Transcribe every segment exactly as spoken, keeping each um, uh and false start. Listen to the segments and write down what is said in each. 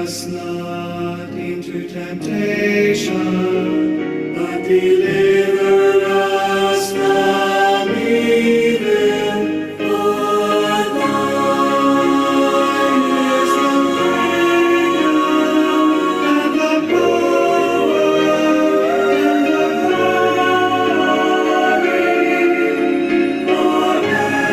us not into temptation, but deliver us from evil. For thine is the kingdom, and the power, and the glory,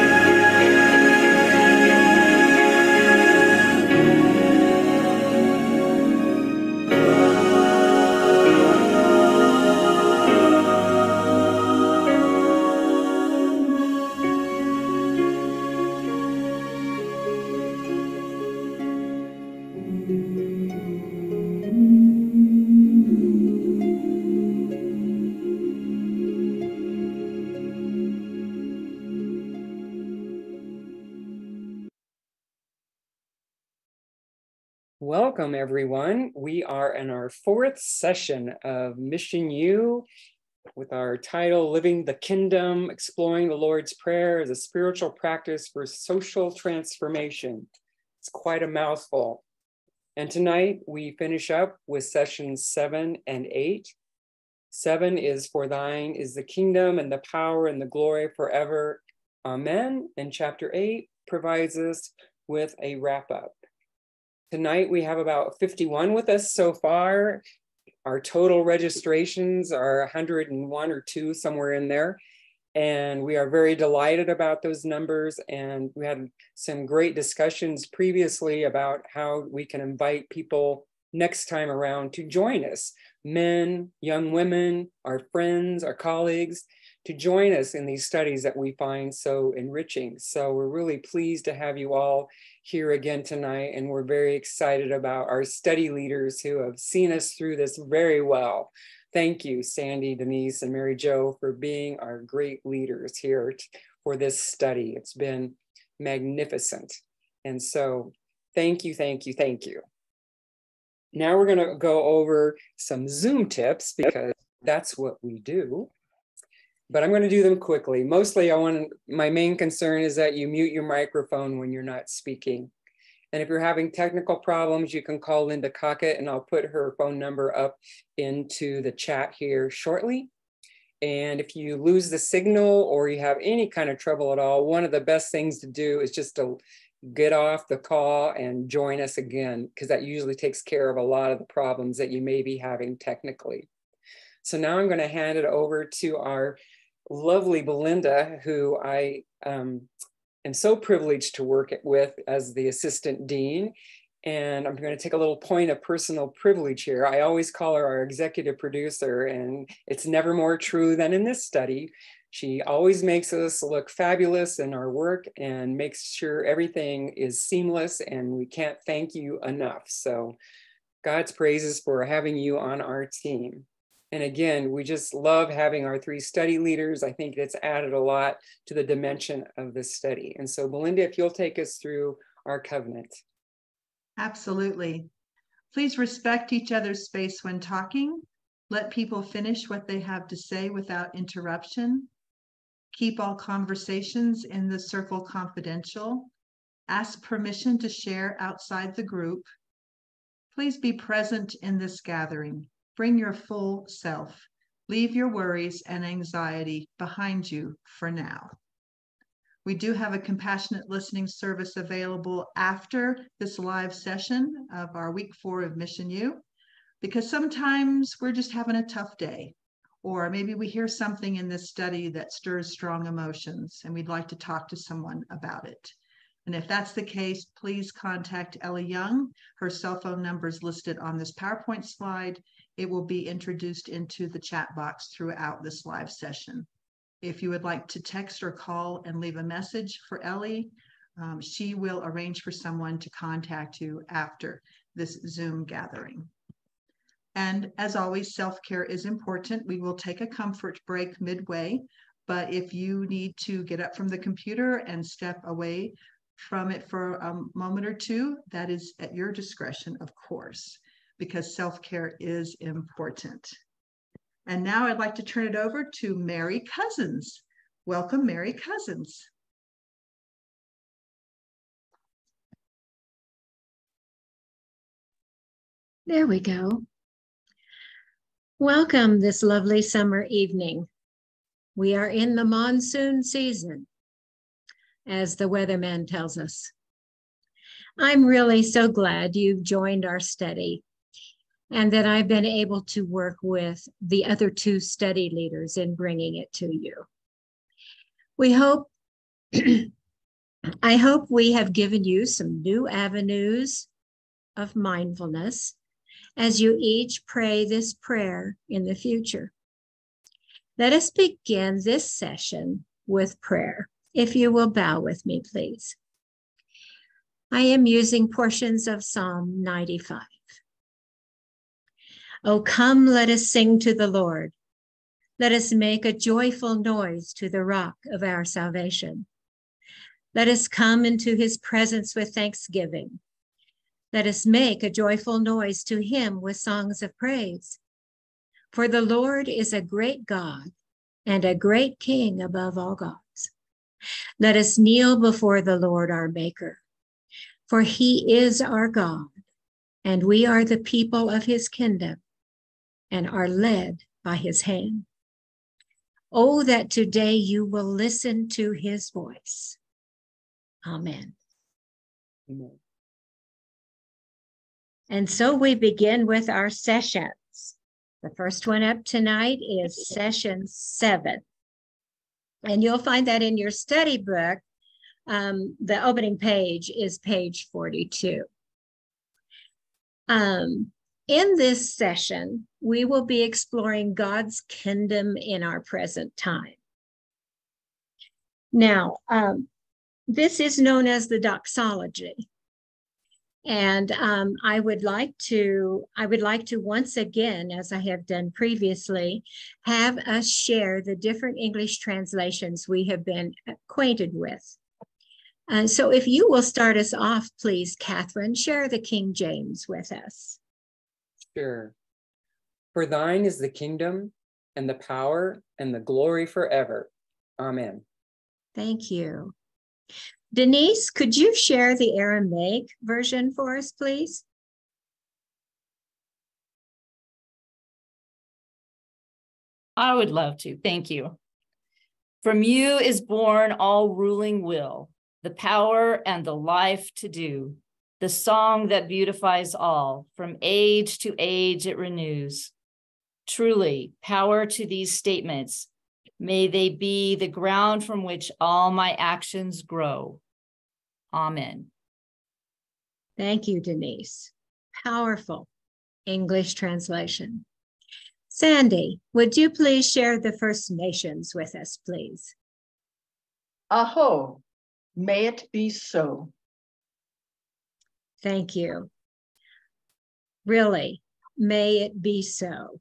Welcome, everyone. We are in our fourth session of Mission U with our title, Living the Kingdom, Exploring the Lord's Prayer as a Spiritual Practice for Social Transformation. It's quite a mouthful. And tonight we finish up with sessions seven and eight. Seven is For Thine is the Kingdom and the Power and the Glory Forever. Amen. And chapter eight provides us with a wrap up. Tonight we have about fifty-one with us so far. Our total registrations are one hundred and one or two, somewhere in there. And we are very delighted about those numbers. And we had some great discussions previously about how we can invite people next time around to join us. Men, young women, our friends, our colleagues, to join us in these studies that we find so enriching. So we're really pleased to have you all here again tonight, and we're very excited about our study leaders who have seen us through this very well. Thank you, Sandy, Denise, and Mary Jo, for being our great leaders here for this study. It's been magnificent. And so thank you, thank you, thank you. Now we're gonna go over some Zoom tips because that's what we do. But I'm going to do them quickly. Mostly, I want to, my main concern is that you mute your microphone when you're not speaking. And if you're having technical problems, you can call Linda Cockett, and I'll put her phone number up into the chat here shortly. And if you lose the signal or you have any kind of trouble at all, one of the best things to do is just to get off the call and join us again, because that usually takes care of a lot of the problems that you may be having technically. So now I'm going to hand it over to our lovely Belinda, who I um, am so privileged to work with as the assistant dean. And I'm going to take a little point of personal privilege here. I always call her our executive producer, and it's never more true than in this study. She always makes us look fabulous in our work and makes sure everything is seamless, and we can't thank you enough. So God's praises for having you on our team. And again, we just love having our three study leaders. I think it's added a lot to the dimension of this study. And so Belinda, if you'll take us through our covenant. Absolutely. Please respect each other's space when talking. Let people finish what they have to say without interruption. Keep all conversations in the circle confidential. Ask permission to share outside the group. Please be present in this gathering. Bring your full self. Leave your worries and anxiety behind you for now. We do have a compassionate listening service available after this live session of our week four of Mission U, because sometimes we're just having a tough day, or maybe we hear something in this study that stirs strong emotions and we'd like to talk to someone about it. And if that's the case, please contact Ellie Young. Her cell phone number is listed on this PowerPoint slide. It will be introduced into the chat box throughout this live session. If you would like to text or call and leave a message for Ellie, um, she will arrange for someone to contact you after this Zoom gathering. And as always, self-care is important. We will take a comfort break midway, but if you need to get up from the computer and step away from it for a moment or two, that is at your discretion, of course, because self-care is important. And now I'd like to turn it over to Mary Cousins. Welcome, Mary Cousins. There we go. Welcome this lovely summer evening. We are in the monsoon season, as the weatherman tells us. I'm really so glad you've joined our study and that I've been able to work with the other two study leaders in bringing it to you. We hope, I hope we have given you some new avenues of mindfulness as you each pray this prayer in the future. Let us begin this session with prayer. If you will bow with me, please. I am using portions of Psalm ninety-five. Oh, come, let us sing to the Lord. Let us make a joyful noise to the rock of our salvation. Let us come into his presence with thanksgiving. Let us make a joyful noise to him with songs of praise. For the Lord is a great God and a great King above all gods. Let us kneel before the Lord our Maker, for he is our God, and we are the people of his kingdom and are led by his hand. Oh, that today you will listen to his voice. Amen. Amen. And so we begin with our sessions. The first one up tonight is session seven. And you'll find that in your study book. Um, the opening page is page forty-two. Um, in this session, we will be exploring God's kingdom in our present time. Now, um, this is known as the doxology. And um, I would like to, I would like to once again, as I have done previously, have us share the different English translations we have been acquainted with. And so if you will start us off, please, Kathryn, share the King James with us. Sure. For thine is the kingdom and the power and the glory forever. Amen. Thank you. Denise, could you share the Aramaic version for us, please? I would love to. Thank you. From you is born all ruling will, the power and the life to do, the song that beautifies all. From age to age it renews. Truly, power to these statements. May they be the ground from which all my actions grow. Amen. Thank you, Denise. Powerful English translation. Sandy, would you please share the First Nations with us, please? Aho, may it be so. Thank you. Really, may it be so.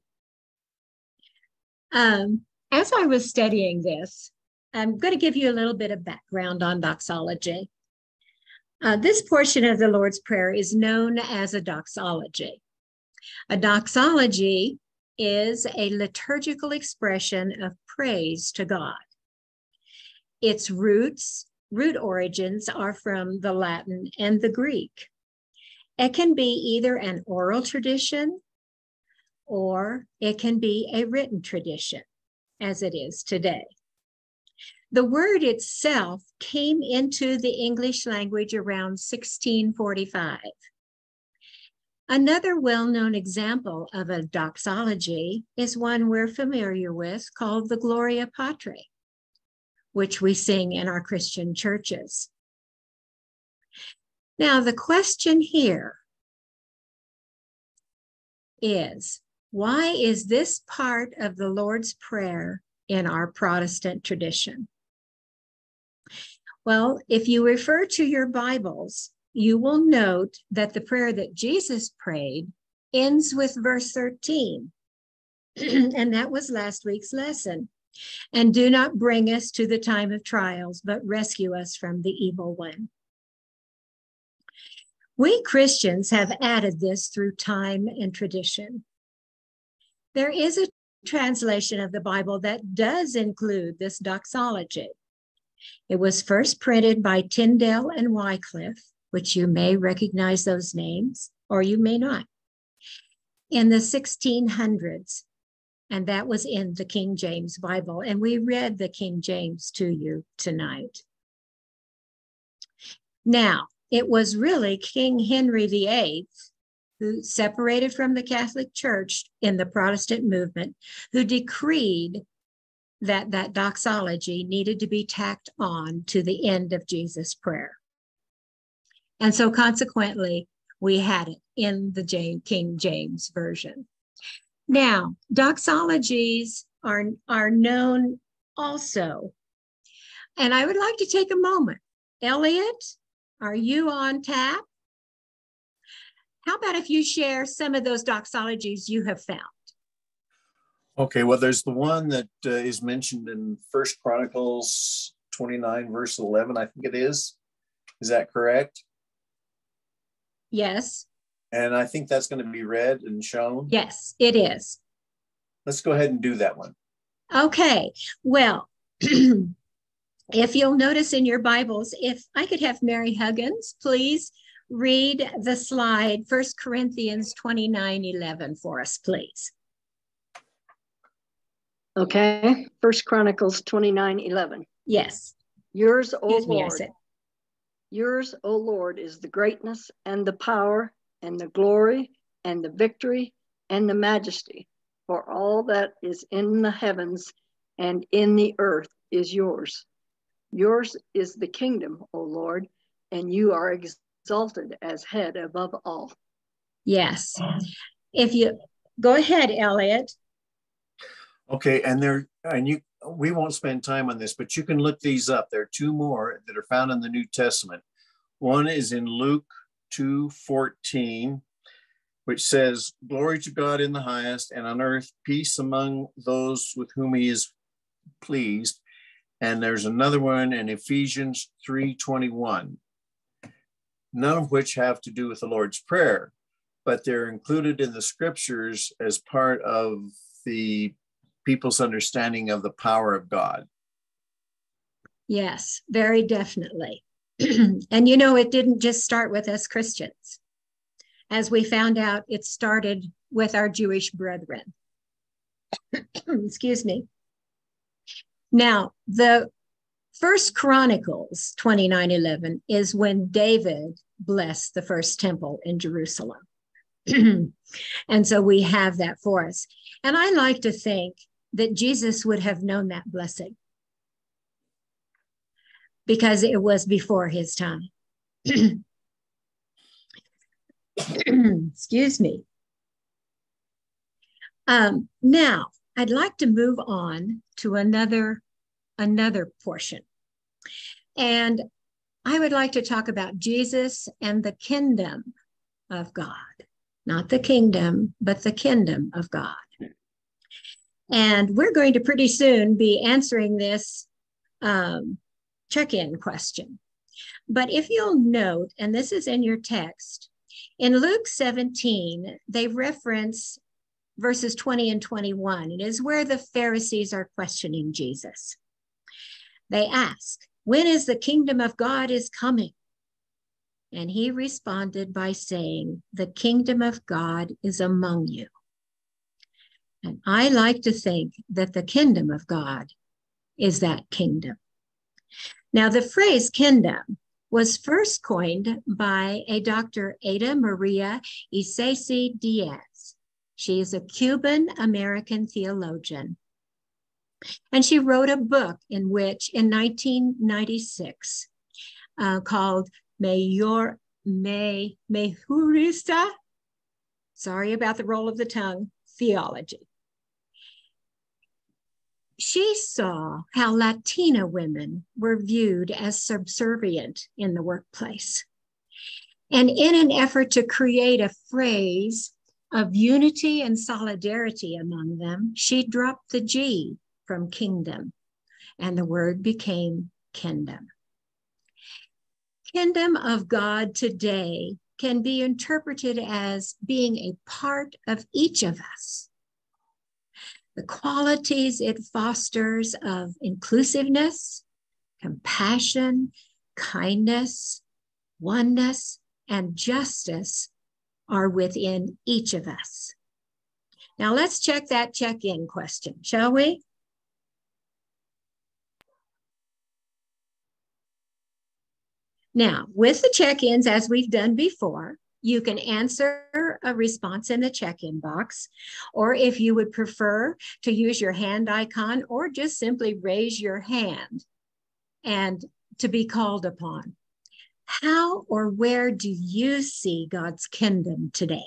Um, as I was studying this, I'm going to give you a little bit of background on doxology. Uh, this portion of the Lord's Prayer is known as a doxology. A doxology is a liturgical expression of praise to God. Its roots, root origins are from the Latin and the Greek. It can be either an oral tradition or it can be a written tradition, as it is today. The word itself came into the English language around sixteen forty-five. Another well-known example of a doxology is one we're familiar with called the Gloria Patri, which we sing in our Christian churches. Now, the question here is, why is this part of the Lord's Prayer in our Protestant tradition? Well, if you refer to your Bibles, you will note that the prayer that Jesus prayed ends with verse thirteen. And that was last week's lesson. And do not bring us to the time of trials, but rescue us from the evil one. We Christians have added this through time and tradition. There is a translation of the Bible that does include this doxology. It was first printed by Tyndale and Wycliffe, which you may recognize those names, or you may not. in the sixteen hundreds, and that was in the King James Bible. And we read the King James to you tonight. Now, it was really King Henry the Eighth, who separated from the Catholic Church in the Protestant movement, who decreed that that doxology needed to be tacked on to the end of Jesus' prayer. And so consequently, we had it in the James, King James Version. Now, doxologies are, are known also. And I would like to take a moment. Elliot, are you on tap? How about if you share some of those doxologies you have found? Okay, well, there's the one that uh, is mentioned in First Chronicles twenty-nine, verse eleven, I think it is. Is that correct? Yes. And I think that's going to be read and shown. Yes, it is. Let's go ahead and do that one. Okay, well, if you'll notice in your Bibles, if I could have Mary Huggins, please read the slide, First Corinthians twenty-nine eleven for us, please. Okay, First Chronicles twenty-nine eleven. Yes. Yours, O Excuse me, I Lord. said. Yours, O Lord, is the greatness and the power and the glory and the victory and the majesty, for all that is in the heavens and in the earth is yours. Yours is the kingdom, O Lord, and you are exalted as head above all. Yes. If you go ahead, Elliot. Okay, and there, and you, we won't spend time on this, but you can look these up. There are two more that are found in the New Testament. One is in Luke two fourteen, which says, "Glory to God in the highest, and on earth peace among those with whom he is pleased." And there's another one in Ephesians three twenty-one, none of which have to do with the Lord's Prayer, but they're included in the scriptures as part of the people's understanding of the power of God. Yes, very definitely. And you know, it didn't just start with us Christians. As we found out, it started with our Jewish brethren. Excuse me. Now, the First Chronicles twenty-nine eleven is when David blessed the first temple in Jerusalem. And so we have that for us. And I like to think that Jesus would have known that blessing because it was before his time. Excuse me. Um, now, I'd like to move on to another, another portion. And I would like to talk about Jesus and the kingdom of God. Not the kingdom, but the kingdom of God. And we're going to pretty soon be answering this um, check-in question. But if you'll note, and this is in your text, in Luke seventeen, they reference verses twenty and twenty-one. It is where the Pharisees are questioning Jesus. They ask, "When is the kingdom of God is coming?" And he responded by saying, "The kingdom of God is among you." And I like to think that the kingdom of God is that kingdom. Now, the phrase kingdom was first coined by a Doctor Ada Maria Isasi Diaz. She is a Cuban-American theologian. And she wrote a book in which, in nineteen ninety-six, uh, called Mayor, Me, Mejurista, sorry about the roll of the tongue, Theology. She saw how Latina women were viewed as subservient in the workplace. And in an effort to create a phrase of unity and solidarity among them, she dropped the G from kingdom, and the word became kingdom. Kingdom of God today can be interpreted as being a part of each of us. The qualities it fosters of inclusiveness, compassion, kindness, oneness, and justice are within each of us. Now let's check that check-in question, shall we? Now, with the check-ins, as we've done before, you can answer a response in the check-in box, or if you would prefer to use your hand icon, or just simply raise your hand and to be called upon. How or where do you see God's kingdom today?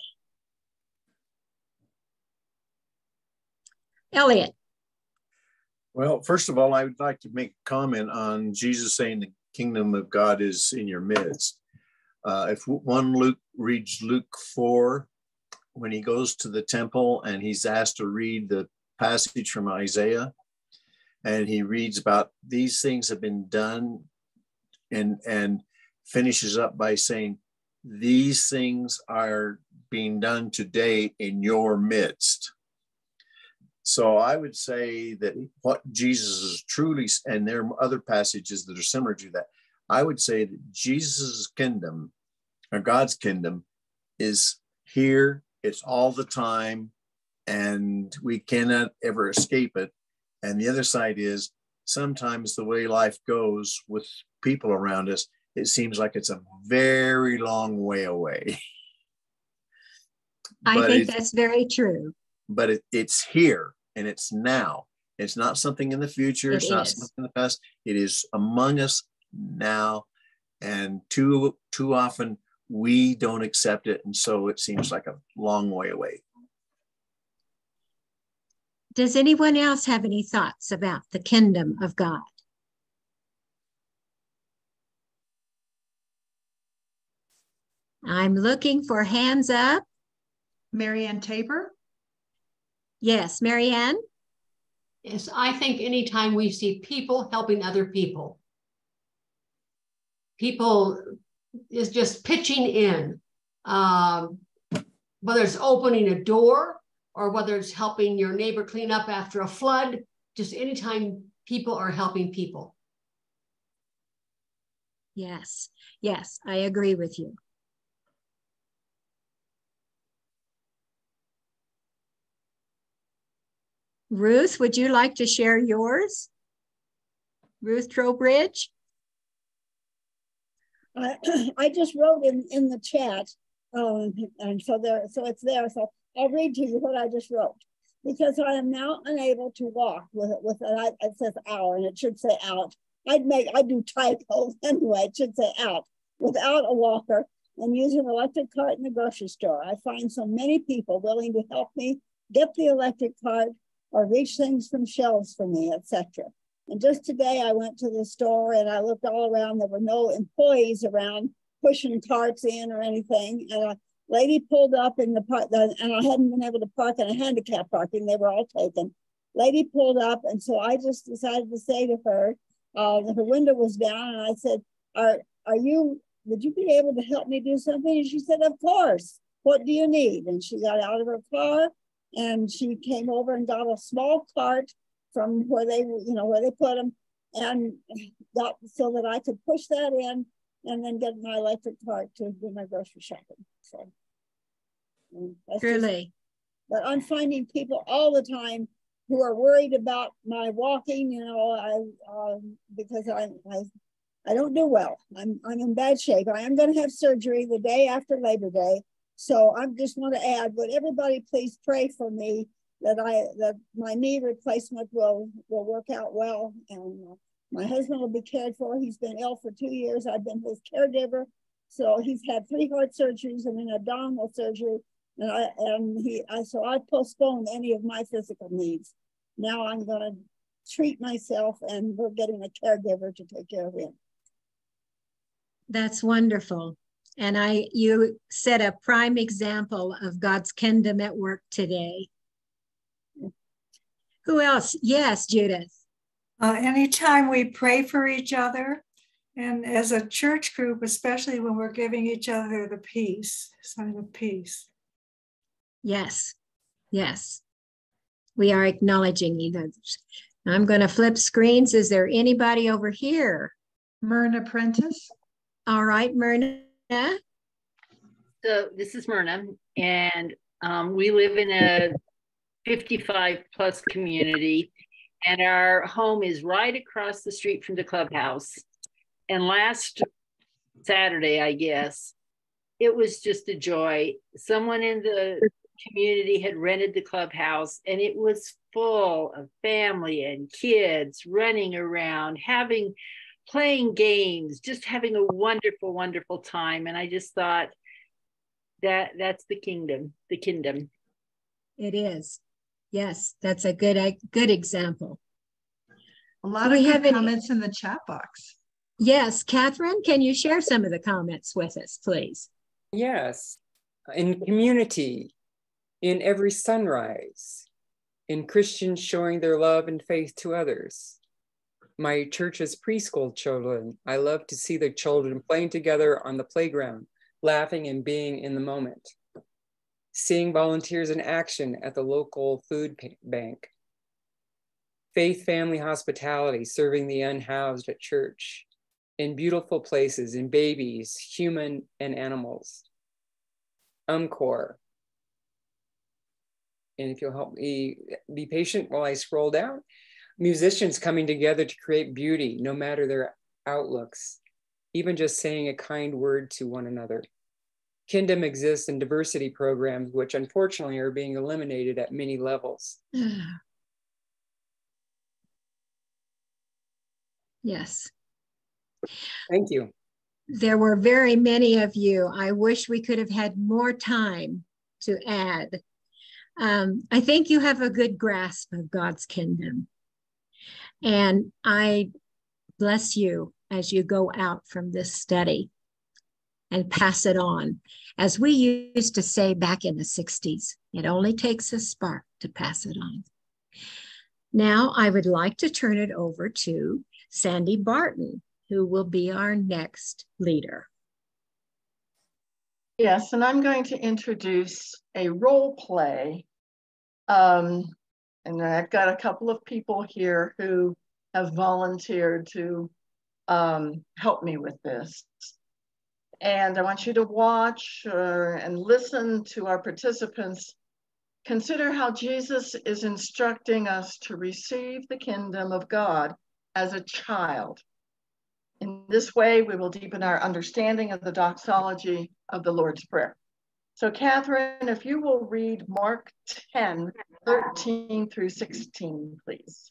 Elliot. Well, first of all, I would like to make a comment on Jesus saying the kingdom of God is in your midst. Uh, if one Luke reads Luke four, when he goes to the temple and he's asked to read the passage from Isaiah, and he reads about these things have been done, and, and finishes up by saying, these things are being done today in your midst. So I would say that what Jesus is truly, and there are other passages that are similar to that, I would say that Jesus' kingdom, or God's kingdom, is here, it's all the time, and we cannot ever escape it. And the other side is, sometimes the way life goes with people around us, it seems like it's a very long way away. I But think it's- that's very true. but it, it's here and it's now. It's not something in the future. It It's not is. something in the past. It is among us now. And too, too often we don't accept it. And so it seems like a long way away. Does anyone else have any thoughts about the kingdom of God? I'm looking for hands up. Marianne Tabor? Yes, Marianne? Yes, I think anytime we see people helping other people, people is just pitching in, um, whether it's opening a door or whether it's helping your neighbor clean up after a flood, just anytime people are helping people. Yes, yes, I agree with you. Ruth, would you like to share yours? Ruth Trowbridge? I, I just wrote in, in the chat, um, and so there, so it's there. So I'll read to you what I just wrote. Because I am now unable to walk with it, with it, it says hour, and it should say out. I'd make, I do typos anyway, it should say out. Without a walker and using an electric cart in the grocery store, I find so many people willing to help me get the electric cart or reach things from shelves for me, et cetera. And just today I went to the store and I looked all around. There were no employees around pushing carts in or anything. And a lady pulled up in the park, and I hadn't been able to park in a handicap parking. They were all taken. Lady pulled up, and so I just decided to say to her, uh, her window was down, and I said, are, are you, would you be able to help me do something? And she said, of course. What do you need? And she got out of her car, and she came over and got a small cart from where they, you know, where they put them, and got so that I could push that in and then get my electric cart to do my grocery shopping. So that's Truly. Just, but I'm finding people all the time who are worried about my walking, you know, I um, because I, I I don't do well. I'm I'm in bad shape. I am going to have surgery the day after Labor Day. So I just want to add, would everybody please pray for me that I that my knee replacement will will work out well, and uh, my husband will be cared for. He's been ill for two years. I've been his caregiver. So he's had three heart surgeries and an abdominal surgery. And I and he I so I postponed any of my physical needs. Now I'm going to treat myself, and we're getting a caregiver to take care of him. That's wonderful. And I, you set a prime example of God's kingdom at work today. Who else? Yes, Judith. Uh, anytime we pray for each other, and as a church group, especially when we're giving each other the peace, sign of peace. Yes, yes. We are acknowledging each other. I'm going to flip screens. Is there anybody over here? Myrna Prentice. All right, Myrna. So this is Myrna, and um, we live in a fifty-five plus community, and our home is right across the street from the clubhouse. And last Saturday, I guess, it was just a joy. Someone in the community had rented the clubhouse, and it was full of family and kids running around, having, playing games, just having a wonderful, wonderful time. And I just thought that that's the kingdom, the kingdom. It is. Yes, that's a good, a good example. A lot Do of we good have any- comments in the chat box. Yes, Kathryn, can you share some of the comments with us, please? Yes, in community, in every sunrise, in Christians showing their love and faith to others. My church's preschool children, I love to see the children playing together on the playground, laughing and being in the moment. Seeing volunteers in action at the local food bank. Faith, family, hospitality, serving the unhoused at church. In beautiful places, in babies, human and animals. Encore. And if you'll help me be patient while I scroll down. Musicians coming together to create beauty, no matter their outlooks. Even just saying a kind word to one another. Kingdom exists in diversity programs, which unfortunately are being eliminated at many levels. Yes. Thank you. There were very many of you. I wish we could have had more time to add. Um, I think you have a good grasp of God's kingdom. And I bless you as you go out from this study and pass it on. As we used to say back in the sixties, it only takes a spark to pass it on. Now I would like to turn it over to Sandy Barton, who will be our next leader. Yes, and I'm going to introduce a role play. Um, and I've got a couple of people here who have volunteered to um, help me with this. And I want you to watch uh, and listen to our participants. Consider how Jesus is instructing us to receive the kingdom of God as a child. In this way, we will deepen our understanding of the doxology of the Lord's Prayer. So Kathryn, if you will read Mark ten, thirteen through sixteen, please.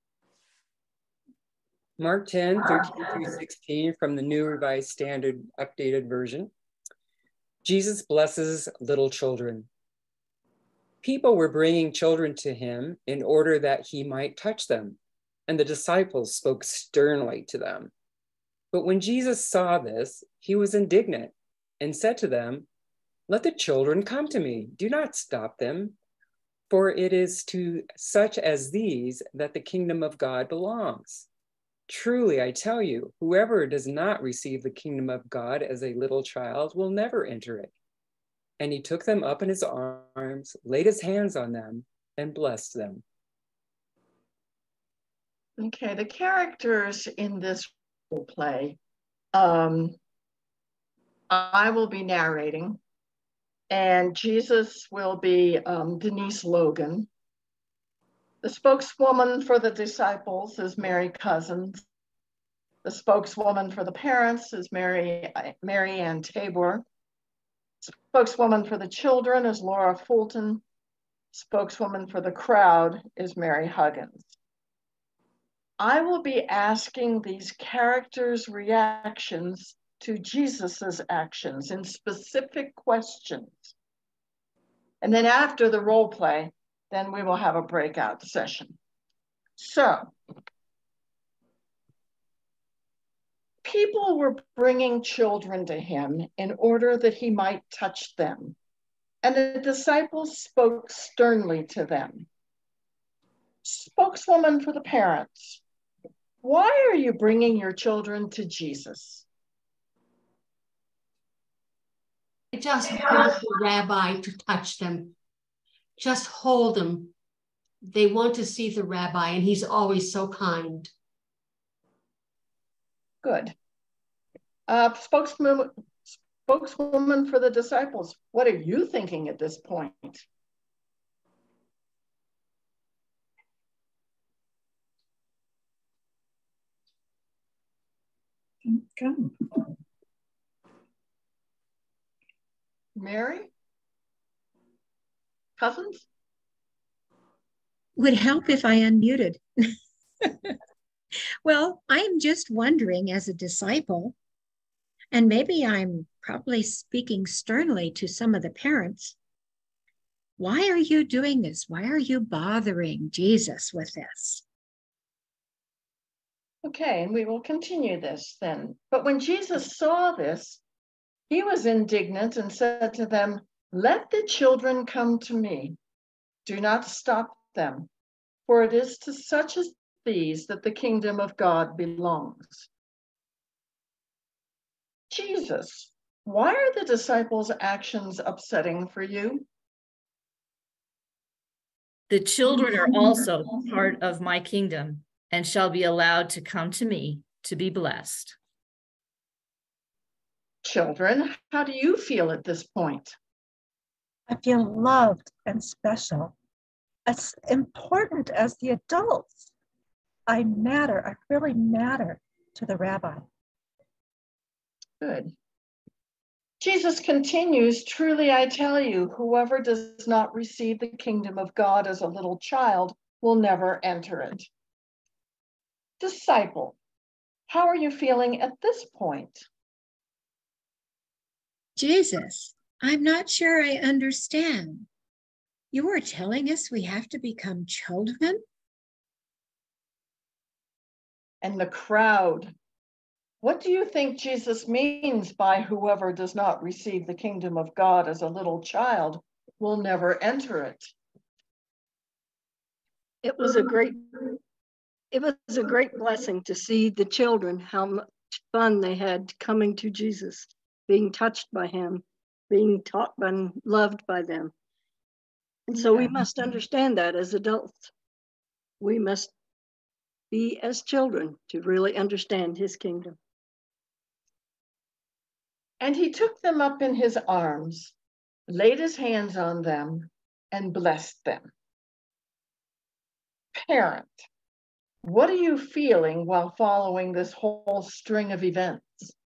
Mark ten, thirteen through sixteen from the New Revised Standard Updated Version. Jesus blesses little children. People were bringing children to him in order that he might touch them, and the disciples spoke sternly to them. But when Jesus saw this, he was indignant and said to them, "Let the children come to me. Do not stop them, for it is to such as these that the kingdom of God belongs. Truly, I tell you, whoever does not receive the kingdom of God as a little child will never enter it." And he took them up in his arms, laid his hands on them, and blessed them. Okay, the characters in this role play, um, I will be narrating, and Jesus will be um, Denise Logan. The spokeswoman for the disciples is Mary Cousins. The spokeswoman for the parents is Mary, Mary Ann Tabor. Spokeswoman for the children is Laura Fulton. Spokeswoman for the crowd is Mary Huggins. I will be asking these characters' reactions to Jesus's actions in specific questions. And then after the role play, then we will have a breakout session. So, people were bringing children to him in order that he might touch them. And the disciples spoke sternly to them. Spokeswoman for the parents, why are you bringing your children to Jesus? Just hold the rabbi to touch them. Just hold them. They want to see the rabbi, and he's always so kind. Good. Uh, spokeswoman, spokeswoman for the disciples, what are you thinking at this point? Come. Mary? Cousins? Would help if I unmuted. Well, I'm just wondering, as a disciple, and maybe I'm probably speaking sternly to some of the parents, why are you doing this? Why are you bothering Jesus with this? Okay, and we will continue this then. But when Jesus saw this, he was indignant and said to them, "Let the children come to me. Do not stop them, for it is to such as these that the kingdom of God belongs." Jesus, why are the disciples' actions upsetting for you? The children are also part of my kingdom and shall be allowed to come to me to be blessed. Children, how do you feel at this point? I feel loved and special, as important as the adults. I matter, I really matter to the rabbi. Good. Jesus continues, "Truly I tell you, whoever does not receive the kingdom of God as a little child will never enter it." Disciple, how are you feeling at this point? Jesus, I'm not sure I understand. You are telling us we have to become children? And the crowd, what do you think Jesus means by whoever does not receive the kingdom of God as a little child will never enter it? It was a great, it was a great blessing to see the children, how much fun they had coming to Jesus, being touched by him, being taught and loved by them. And so we must understand that as adults. We must be as children to really understand his kingdom. And he took them up in his arms, laid his hands on them, and blessed them. Parent, what are you feeling while following this whole string of events?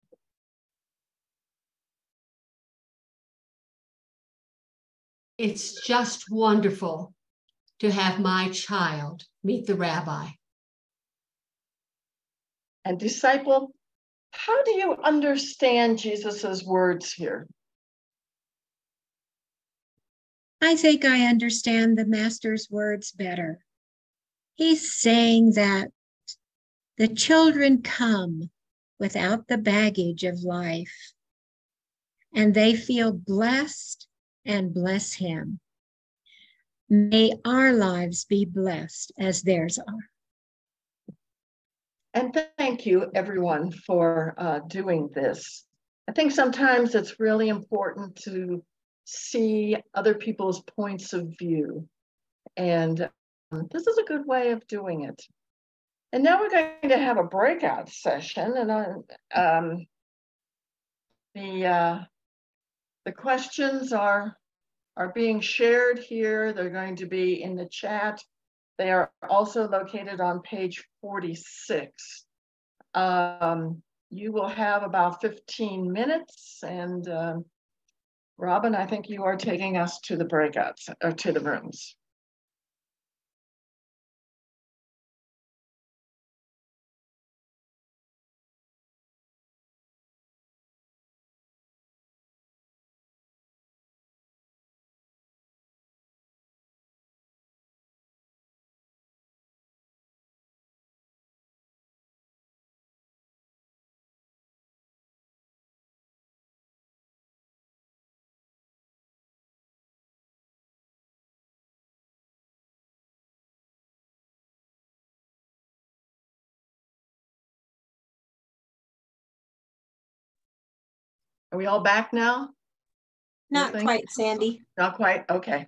It's just wonderful to have my child meet the rabbi. And disciple, how do you understand Jesus's words here? I think I understand the master's words better. He's saying that the children come without the baggage of life, and they feel blessed and bless him. May our lives be blessed as theirs are. And thank you, everyone, for uh, doing this. I think sometimes it's really important to see other people's points of view. And um, this is a good way of doing it. And now we're going to have a breakout session. And um, the, uh, the questions are, are being shared here. They're going to be in the chat. They are also located on page forty-six. Um, you will have about fifteen minutes, and uh, Robin, I think you are taking us to the breakouts, or to the rooms. Are we all back now? Not quite, Sandy. Not quite, okay.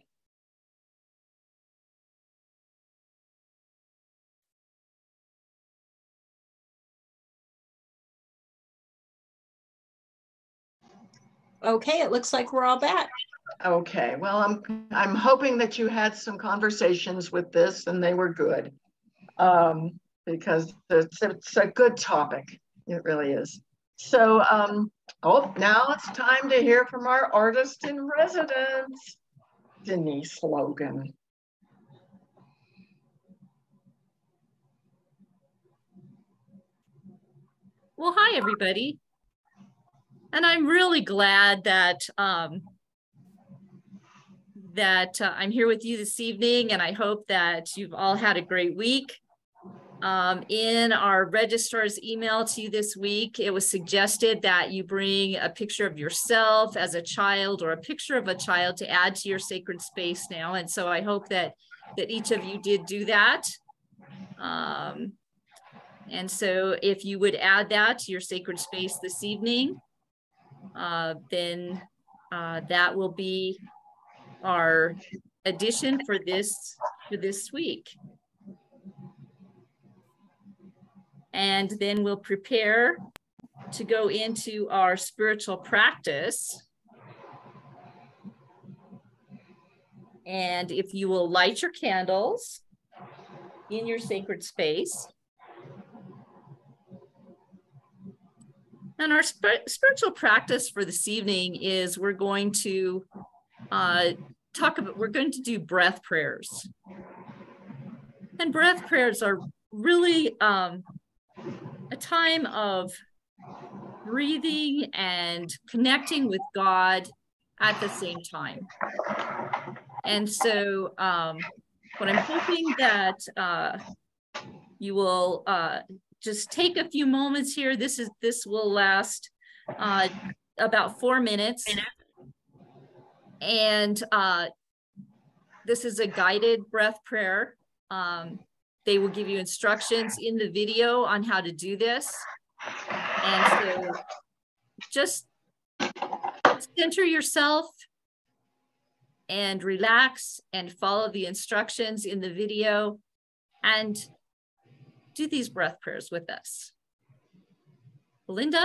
Okay, it looks like we're all back. Okay, well, I'm I'm hoping that you had some conversations with this and they were good, um, because it's, it's a good topic. It really is. So, um, oh, now it's time to hear from our artist in residence, Denise Logan. Well, hi, everybody. And I'm really glad that um, that uh, I'm here with you this evening, and I hope that you've all had a great week. Um, in our registrar's email to you this week, it was suggested that you bring a picture of yourself as a child or a picture of a child to add to your sacred space now. And so I hope that, that each of you did do that. Um, and so if you would add that to your sacred space this evening, uh, then uh, that will be our addition for this, for this week. And then we'll prepare to go into our spiritual practice. And if you will light your candles in your sacred space. And our sp- spiritual practice for this evening is we're going to uh, talk about, we're going to do breath prayers. And breath prayers are really um, a time of breathing and connecting with God at the same time. And so um, what I'm hoping that uh, you will uh, just take a few moments here. This is this will last uh, about four minutes. And uh, this is a guided breath prayer. Um, They will give you instructions in the video on how to do this. And so just center yourself and relax and follow the instructions in the video and do these breath prayers with us. Belinda?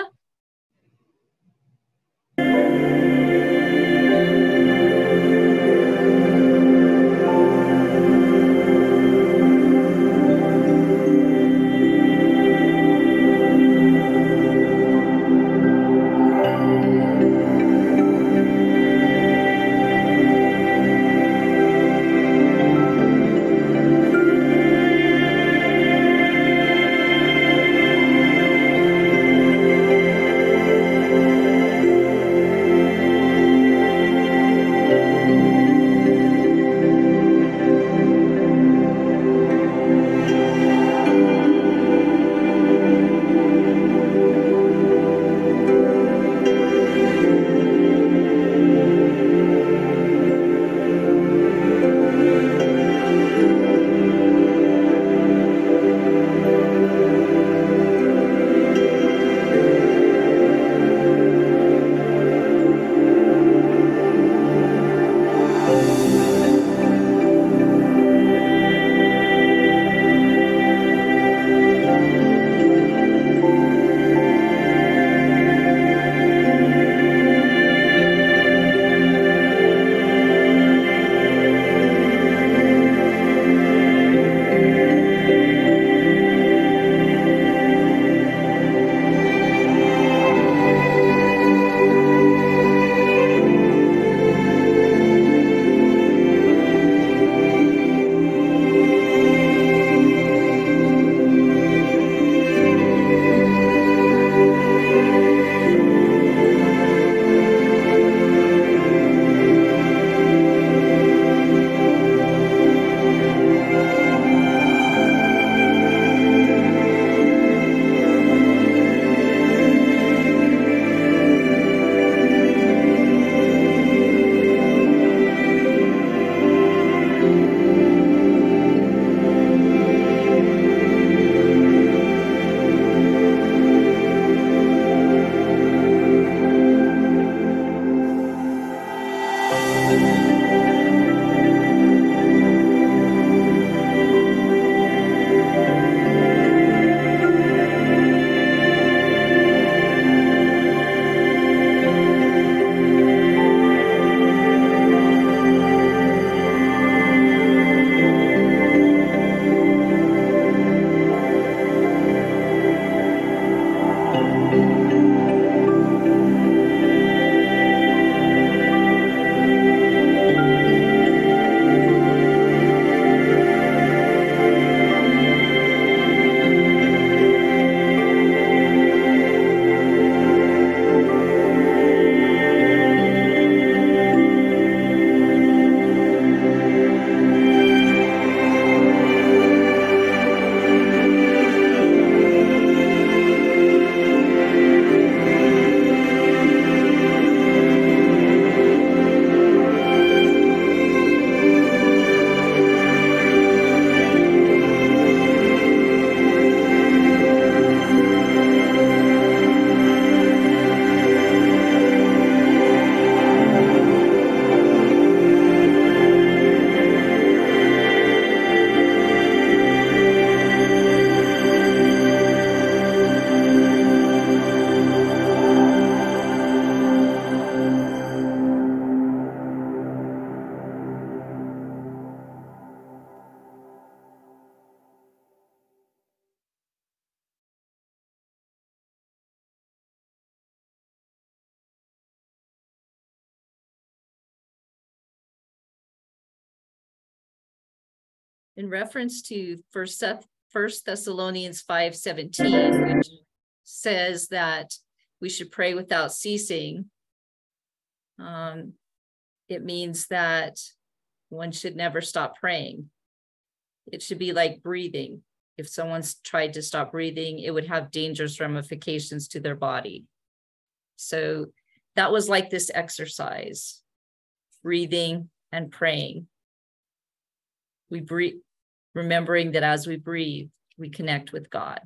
in reference to First First Thessalonians five seventeen, which says that we should pray without ceasing. Um, it means that one should never stop praying. It should be like breathing. If someone's tried to stop breathing, it would have dangerous ramifications to their body. So that was like this exercise, breathing and praying. We breathe, remembering that as we breathe, we connect with God.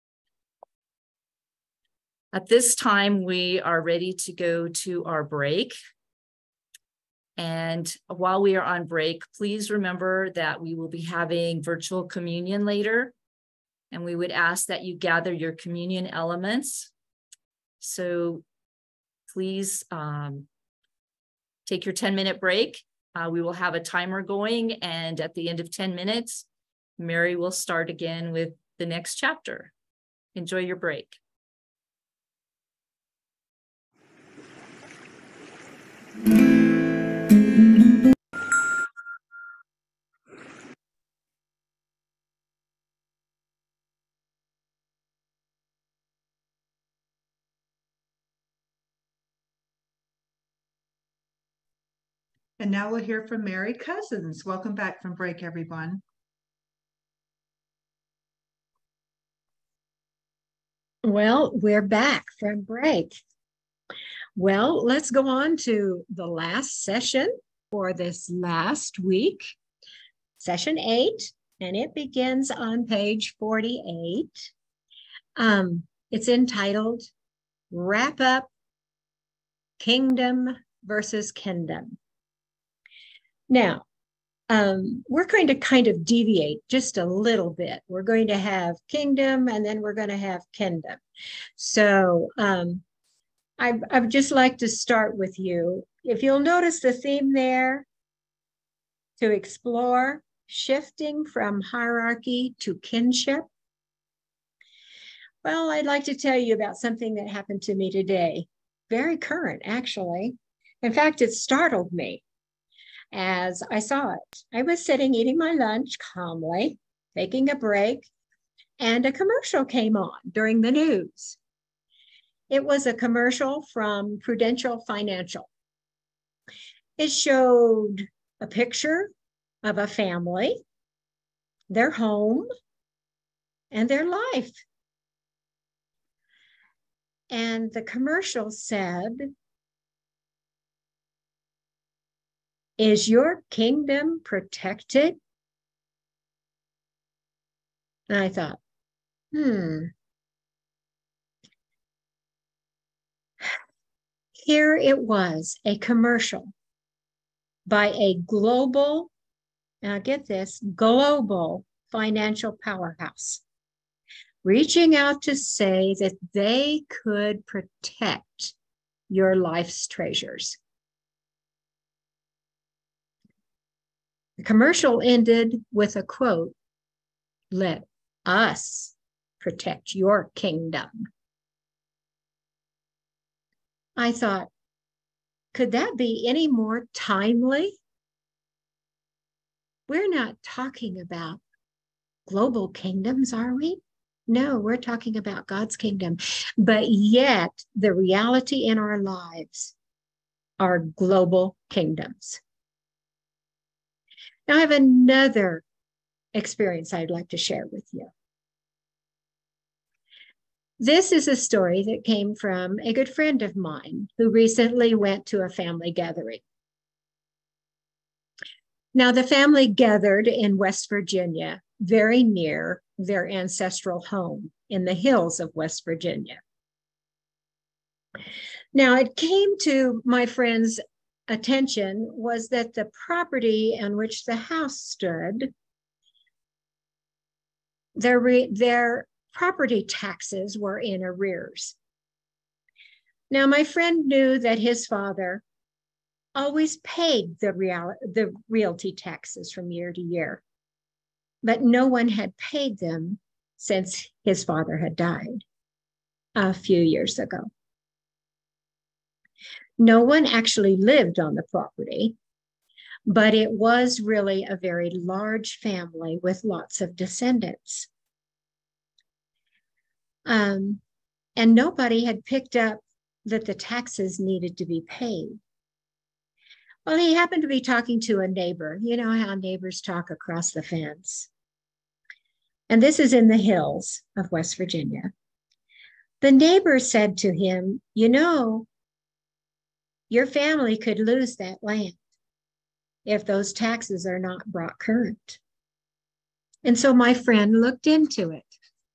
At this time, we are ready to go to our break. And while we are on break, please remember that we will be having virtual communion later. And we would ask that you gather your communion elements. So please um, take your ten minute break. Uh, we will have a timer going. And at the end of ten minutes, Mary will start again with the next chapter. Enjoy your break. And now we'll hear from Mary Cousins. Welcome back from break, everyone. Well, we're back from break. Well, let's go on to the last session for this last week, session eight, and it begins on page forty-eight. Um, it's entitled Wrap Up Kingdom versus Kingdom. Now, um, we're going to kind of deviate just a little bit. We're going to have kingdom and then we're going to have kingdom. So um, I, I would just like to start with you. If you'll notice the theme there, to explore shifting from hierarchy to kinship. Well, I'd like to tell you about something that happened to me today. Very current, actually. In fact, it startled me as I saw it. I was sitting eating my lunch calmly, taking a break, and a commercial came on during the news. It was a commercial from Prudential Financial. It showed a picture of a family, their home, and their life. And the commercial said, "Is your kingdom protected?" And I thought, hmm. Here it was, a commercial by a global, now get this, global financial powerhouse, reaching out to say that they could protect your life's treasures. The commercial ended with a quote, "Let us protect your kingdom." I thought, could that be any more timely? We're not talking about global kingdoms, are we? No, we're talking about God's kingdom. But yet, the reality in our lives are global kingdoms. Now, I have another experience I'd like to share with you. This is a story that came from a good friend of mine who recently went to a family gathering. Now, the family gathered in West Virginia, very near their ancestral home in the hills of West Virginia. Now, it came to my friend's attention was that the property on which the house stood, their, re their property taxes were in arrears. Now, my friend knew that his father always paid the, real, the realty taxes from year to year, but no one had paid them since his father had died a few years ago. No one actually lived on the property, but it was really a very large family with lots of descendants. Um, and nobody had picked up that the taxes needed to be paid. Well, he happened to be talking to a neighbor. You know how neighbors talk across the fence. And this is in the hills of West Virginia. The neighbor said to him, you know, your family could lose that land if those taxes are not brought current. And so my friend looked into it.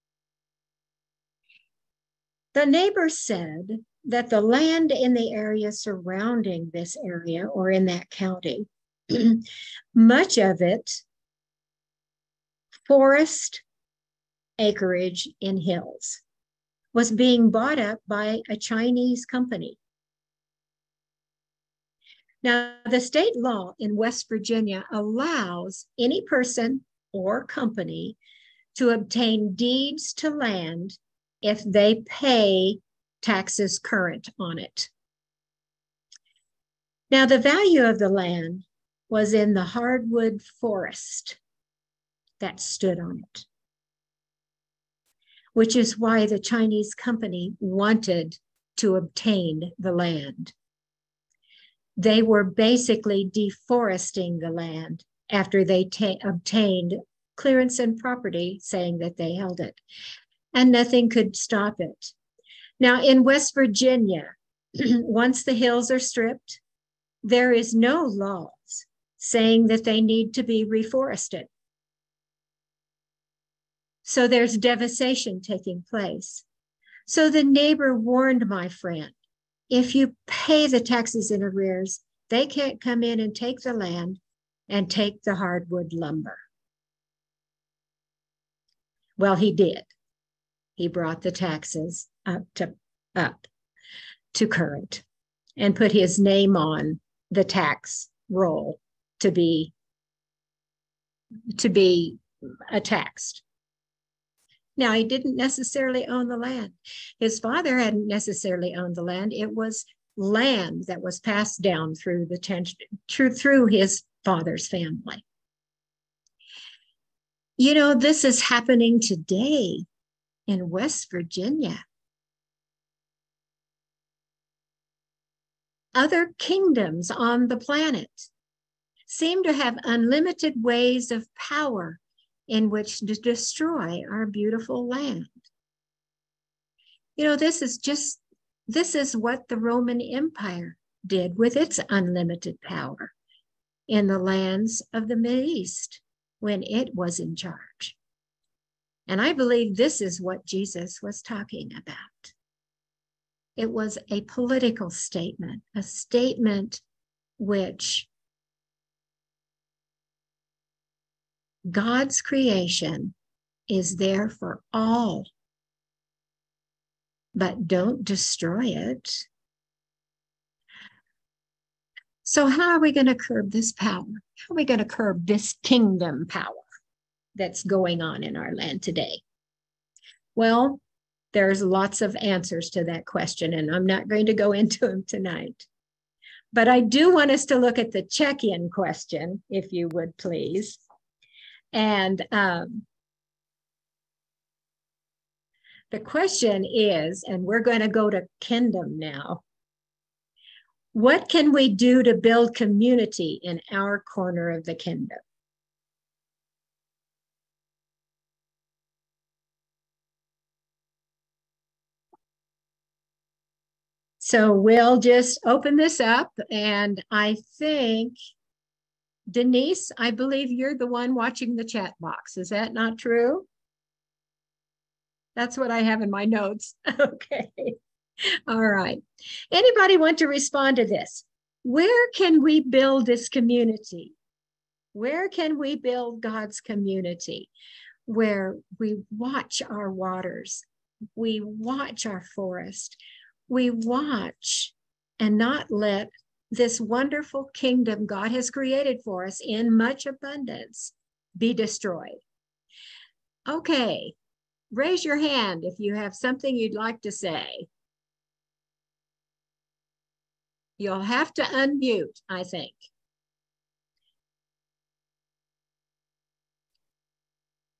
The neighbor said that the land in the area surrounding this area or in that county, much of it forest acreage in hills, was being bought up by a Chinese company. Now, the state law in West Virginia allows any person or company to obtain deeds to land if they pay taxes current on it. Now, the value of the land was in the hardwood forest that stood on it, which is why the Chinese company wanted to obtain the land. They were basically deforesting the land after they obtained clearance and property saying that they held it, and nothing could stop it. Now, in West Virginia, once the hills are stripped, there is no laws saying that they need to be reforested. So there's devastation taking place. So the neighbor warned my friend, if you pay the taxes in arrears, they can't come in and take the land and take the hardwood lumber. Well, he did. He brought the taxes up to up to current and put his name on the tax roll to be to be uh, taxed. Now, he didn't necessarily own the land. His father hadn't necessarily owned the land. It was land that was passed down through the tension, through, through his father's family. You know, this is happening today in West Virginia. Other kingdoms on the planet seem to have unlimited ways of power in which to destroy our beautiful land. You know, this is just, this is what the Roman Empire did with its unlimited power in the lands of the Mideast when it was in charge. And I believe this is what Jesus was talking about. It was a political statement, a statement which God's creation is there for all, but don't destroy it. So how are we going to curb this power? How are we going to curb this kingdom power that's going on in our land today? Well, there's lots of answers to that question, and I'm not going to go into them tonight. But I do want us to look at the check-in question, if you would please. And um, the question is, and we're going to go to kingdom now, what can we do to build community in our corner of the kingdom? So we'll just open this up, and I think, Denise, I believe you're the one watching the chat box. Is that not true? That's what I have in my notes. Okay. All right. Anybody want to respond to this? Where can we build this community? Where can we build God's community where we watch our waters, we watch our forest, we watch and not let this wonderful kingdom God has created for us in much abundance be destroyed? Okay, raise your hand if you have something you'd like to say. You'll have to unmute, I think.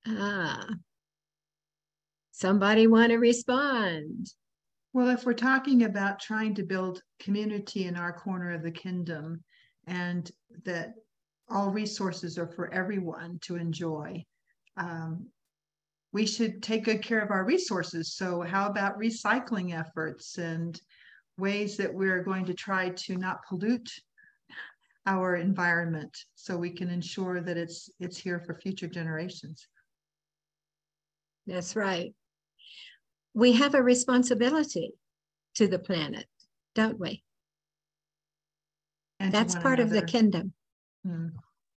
Ah, somebody want to respond? Well, if we're talking about trying to build community in our corner of the kingdom and that all resources are for everyone to enjoy, um, we should take good care of our resources. So how about recycling efforts and ways that we're going to try to not pollute our environment so we can ensure that it's it's here for future generations? That's right. We have a responsibility to the planet, don't we? And that's part another. of the kingdom. Hmm.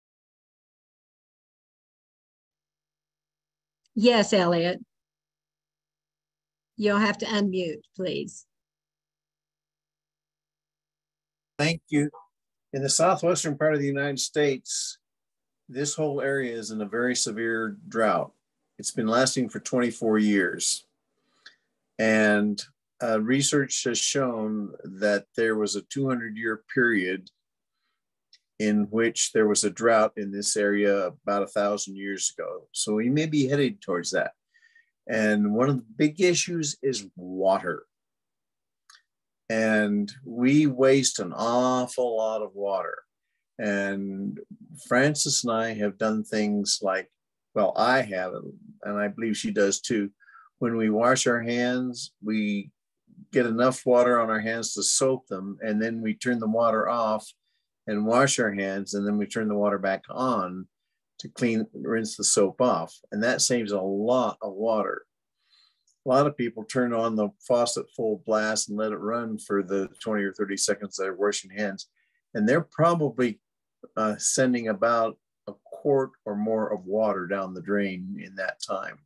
Yes, Elliot. You'll have to unmute, please. Thank you. In the southwestern part of the United States, this whole area is in a very severe drought. It's been lasting for twenty-four years. And uh, research has shown that there was a two hundred year period in which there was a drought in this area about a thousand years ago. So we may be headed towards that. And one of the big issues is water. And we waste an awful lot of water. And Frances and I have done things like, well, I have, and I believe she does too. When we wash our hands, we get enough water on our hands to soap them, and then we turn the water off and wash our hands, and then we turn the water back on to clean, rinse the soap off. And that saves a lot of water. A lot of people turn on the faucet full blast and let it run for the twenty or thirty seconds they're washing hands. And they're probably uh, sending about a quart or more of water down the drain in that time.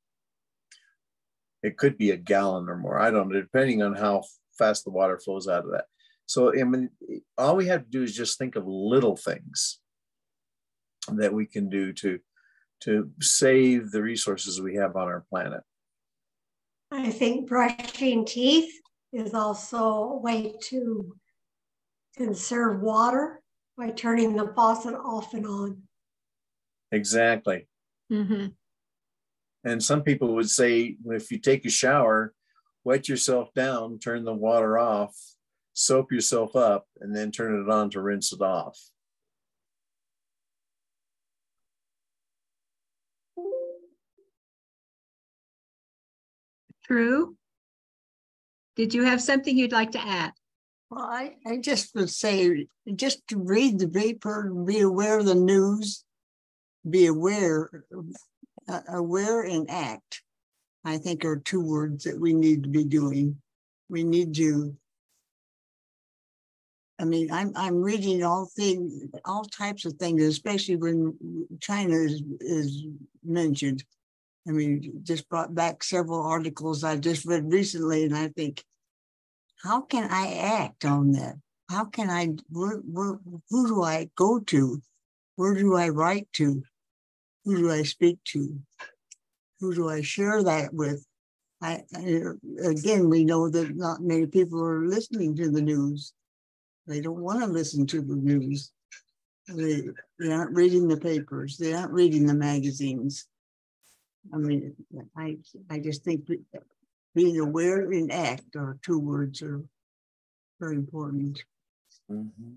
It could be a gallon or more. I don't know, depending on how fast the water flows out of that. So I mean, all we have to do is just think of little things that we can do to, to save the resources we have on our planet. I think brushing teeth is also a way to conserve water by turning the faucet off and on. Exactly. Mm-hmm. And some people would say, if you take a shower, wet yourself down, turn the water off, soap yourself up, and then turn it on to rinse it off. True. Did you have something you'd like to add? Well, I, I just would say, just to read the paper, be aware of the news, be aware, uh, aware and act, I think are two words that we need to be doing. We need to, I mean, I'm I'm reading all things, all types of things, especially when China is, is mentioned. I mean, just brought back several articles I just read recently, and I think, how can I act on that? How can I, where, where, who do I go to? Where do I write to? Who do I speak to? Who do I share that with? I, I again, we know that not many people are listening to the news. They don't want to listen to the news. They, they aren't reading the papers. They aren't reading the magazines. I mean, I I just think being aware and act are two words are very important. Mm-hmm.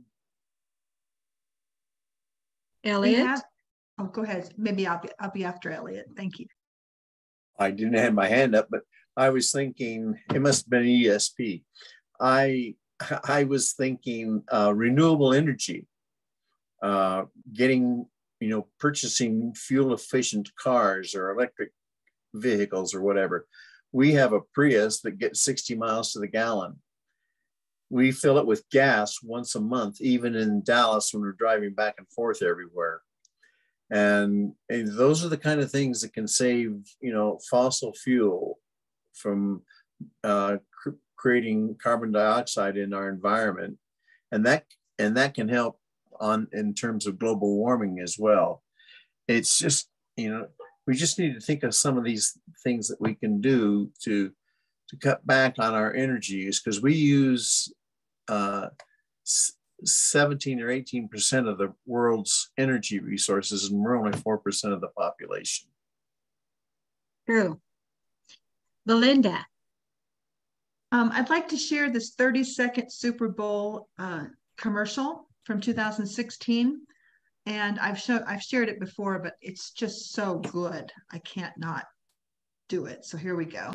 Elliot? Have, oh, go ahead. Maybe I'll be, I'll be after Elliot. Thank you. I didn't have my hand up, but I was thinking, it must have been E S P. I, I was thinking uh, renewable energy, uh, getting, you know, purchasing fuel efficient cars or electric vehicles or whatever. We have a Prius that gets sixty miles to the gallon. We fill it with gas once a month, even in Dallas when we're driving back and forth everywhere. And, and those are the kind of things that can save, you know, fossil fuel from uh, cr creating carbon dioxide in our environment. And that, and that can help on in terms of global warming as well. It's just, you know, we just need to think of some of these things that we can do to, to cut back on our energy use, because we use uh, seventeen or eighteen percent of the world's energy resources, and we're only four percent of the population. True. Belinda. Um, I'd like to share this thirty second Super Bowl uh, commercial from two thousand sixteen. And I've shown I've shared it before, but it's just so good. I can't not do it. So here we go.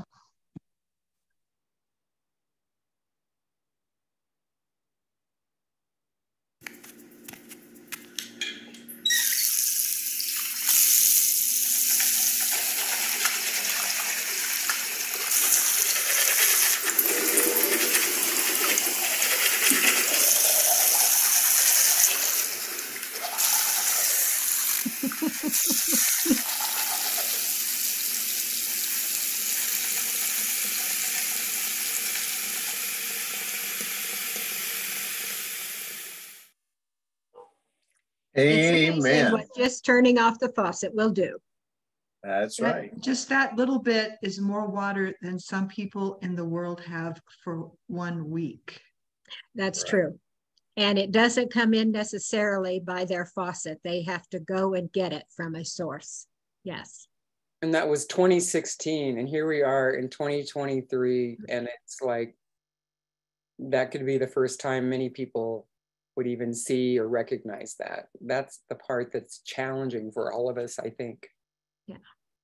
Amen. What just turning off the faucet will do. That's that, right. Just that little bit is more water than some people in the world have for one week. That's right. True. And it doesn't come in necessarily by their faucet. They have to go and get it from a source. Yes. And that was twenty sixteen. And here we are in twenty twenty-three. And it's like, that could be the first time many people would even see or recognize that. That's the part that's challenging for all of us, I think. Yeah.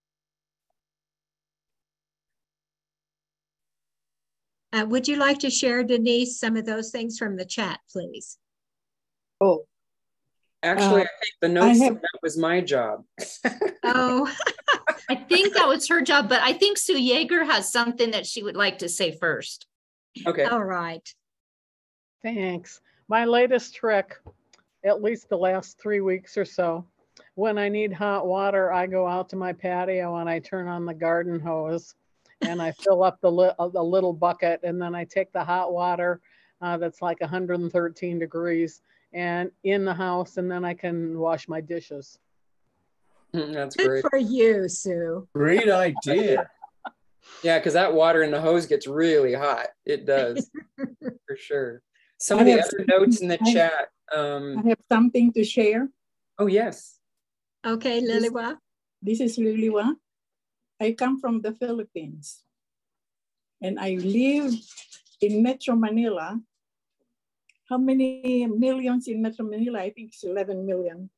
Uh, would you like to share, Denise, some of those things from the chat, please? Oh. Actually, uh, I think the notes have... that was my job. Oh. I think that was her job, but I think Sue Yeager has something that she would like to say first. Okay. All right. Thanks. My latest trick, at least the last three weeks or so, when I need hot water, I go out to my patio and I turn on the garden hose and I fill up the, li the little bucket, and then I take the hot water uh, that's like one hundred thirteen degrees and in the house, and then I can wash my dishes. That's Good great. for you, Sue. Great idea. Yeah, because that water in the hose gets really hot. It does, for sure. Some I of the have other notes in the I, chat. Um, I have something to share. Oh, yes. Okay, Liliwa. This, this is Liliwa. I come from the Philippines. And I live in Metro Manila. How many millions in Metro Manila? I think it's eleven million.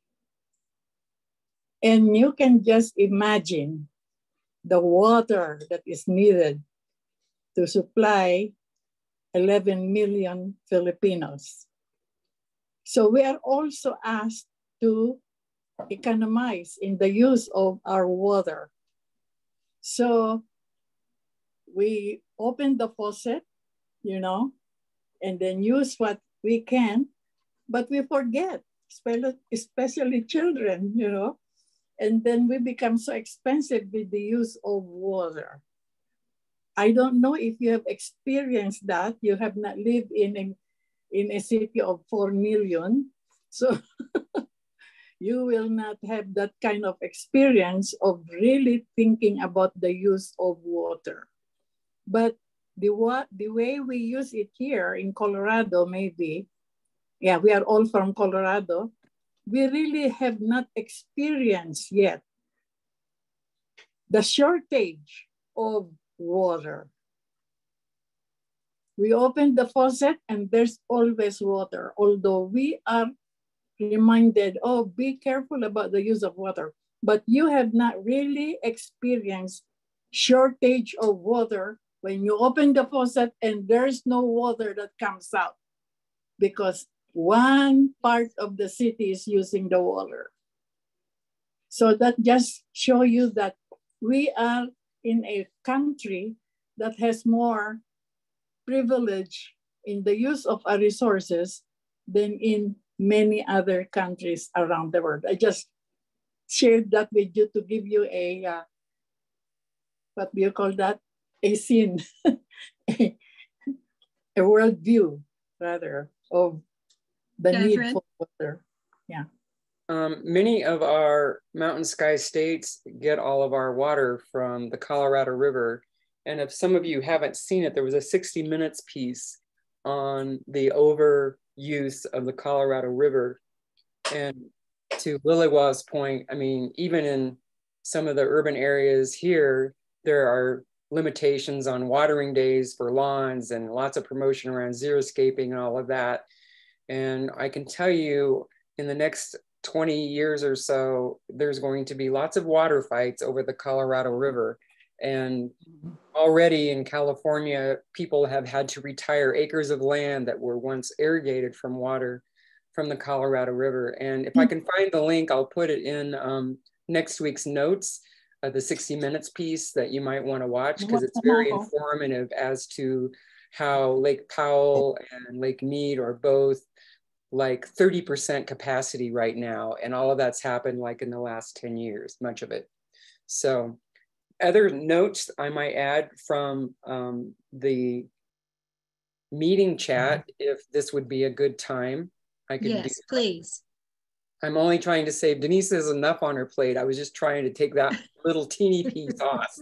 And you can just imagine the water that is needed to supply eleven million Filipinos. So we are also asked to economize in the use of our water. So we open the faucet, you know, and then use what we can, but we forget, especially, especially children, you know, and then we become so expensive with the use of water. I don't know if you have experienced that. You have not lived in a, in a city of four million. So you will not have that kind of experience of really thinking about the use of water. But the, what, the way we use it here in Colorado, maybe, yeah, we are all from Colorado, we really have not experienced yet the shortage of water. We open the faucet and there's always water, although we are reminded, oh, be careful about the use of water. But you have not really experienced shortage of water when you open the faucet and there's no water that comes out because one part of the city is using the water. So that just shows you that we are in a country that has more privilege in the use of our resources than in many other countries around the world. I just shared that with you to give you a, uh, what do you call that? A scene, a, a world view, rather, of the Kathryn? need for water. Yeah. Um, many of our mountain sky states get all of our water from the Colorado River. And if some of you haven't seen it, there was a sixty minutes piece on the overuse of the Colorado River. And to Liliwa's point, I mean, even in some of the urban areas here, there are limitations on watering days for lawns and lots of promotion around xeriscaping and all of that. And I can tell you in the next twenty years or so, there's going to be lots of water fights over the Colorado River. And already in California, people have had to retire acres of land that were once irrigated from water from the Colorado River. And if I can find the link, I'll put it in um, next week's notes, uh, the sixty minutes piece that you might want to watch, because it's very informative as to how Lake Powell and Lake Mead are both like thirty percent capacity right now. And all of that's happened like in the last ten years, much of it. So other notes I might add from um, the meeting chat, if this would be a good time, I could Yes, do please. I'm only trying to say Denise has enough on her plate. I was just trying to take that little teeny piece off.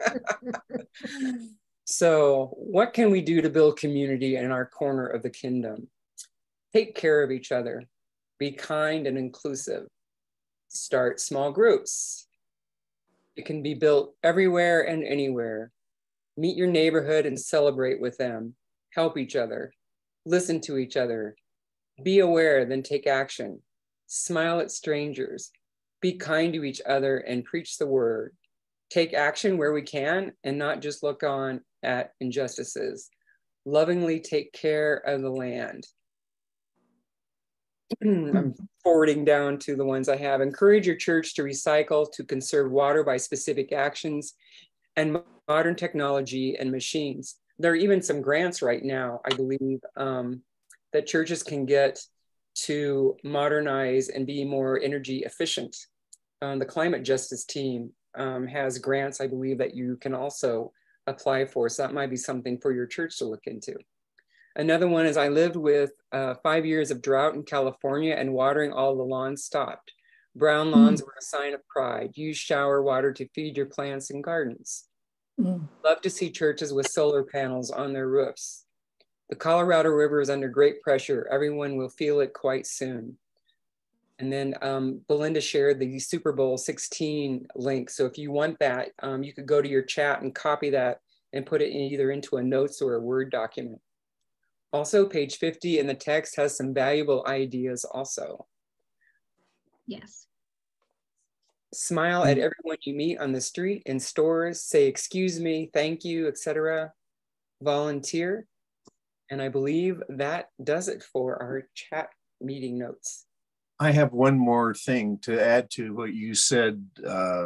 So what can we do to build community in our corner of the kingdom? Take care of each other, be kind and inclusive, start small groups. It can be built everywhere and anywhere. Meet your neighborhood and celebrate with them. Help each other, listen to each other, be aware, then take action. Smile at strangers, be kind to each other and preach the word. Take action where we can and not just look on at injustices. Lovingly take care of the land. I'm forwarding down to the ones I have. Encourage your church to recycle, to conserve water by specific actions and modern technology and machines. There are even some grants right now, I believe, um, that churches can get to modernize and be more energy efficient. Um, the climate justice team um, has grants, I believe, that you can also apply for. So that might be something for your church to look into. Another one is I lived with uh, five years of drought in California and watering all the lawns stopped. Brown lawns mm. were a sign of pride. Use shower water to feed your plants and gardens. Mm. Love to see churches with solar panels on their roofs. The Colorado River is under great pressure. Everyone will feel it quite soon. And then um, Belinda shared the Super Bowl sixteen link. So if you want that, um, you could go to your chat and copy that and put it in either into a notes or a Word document. Also, page fifty in the text has some valuable ideas also. Yes. Smile at everyone you meet on the street, in stores, say, excuse me, thank you, et cetera. Volunteer. And I believe that does it for our chat meeting notes. I have one more thing to add to what you said, uh,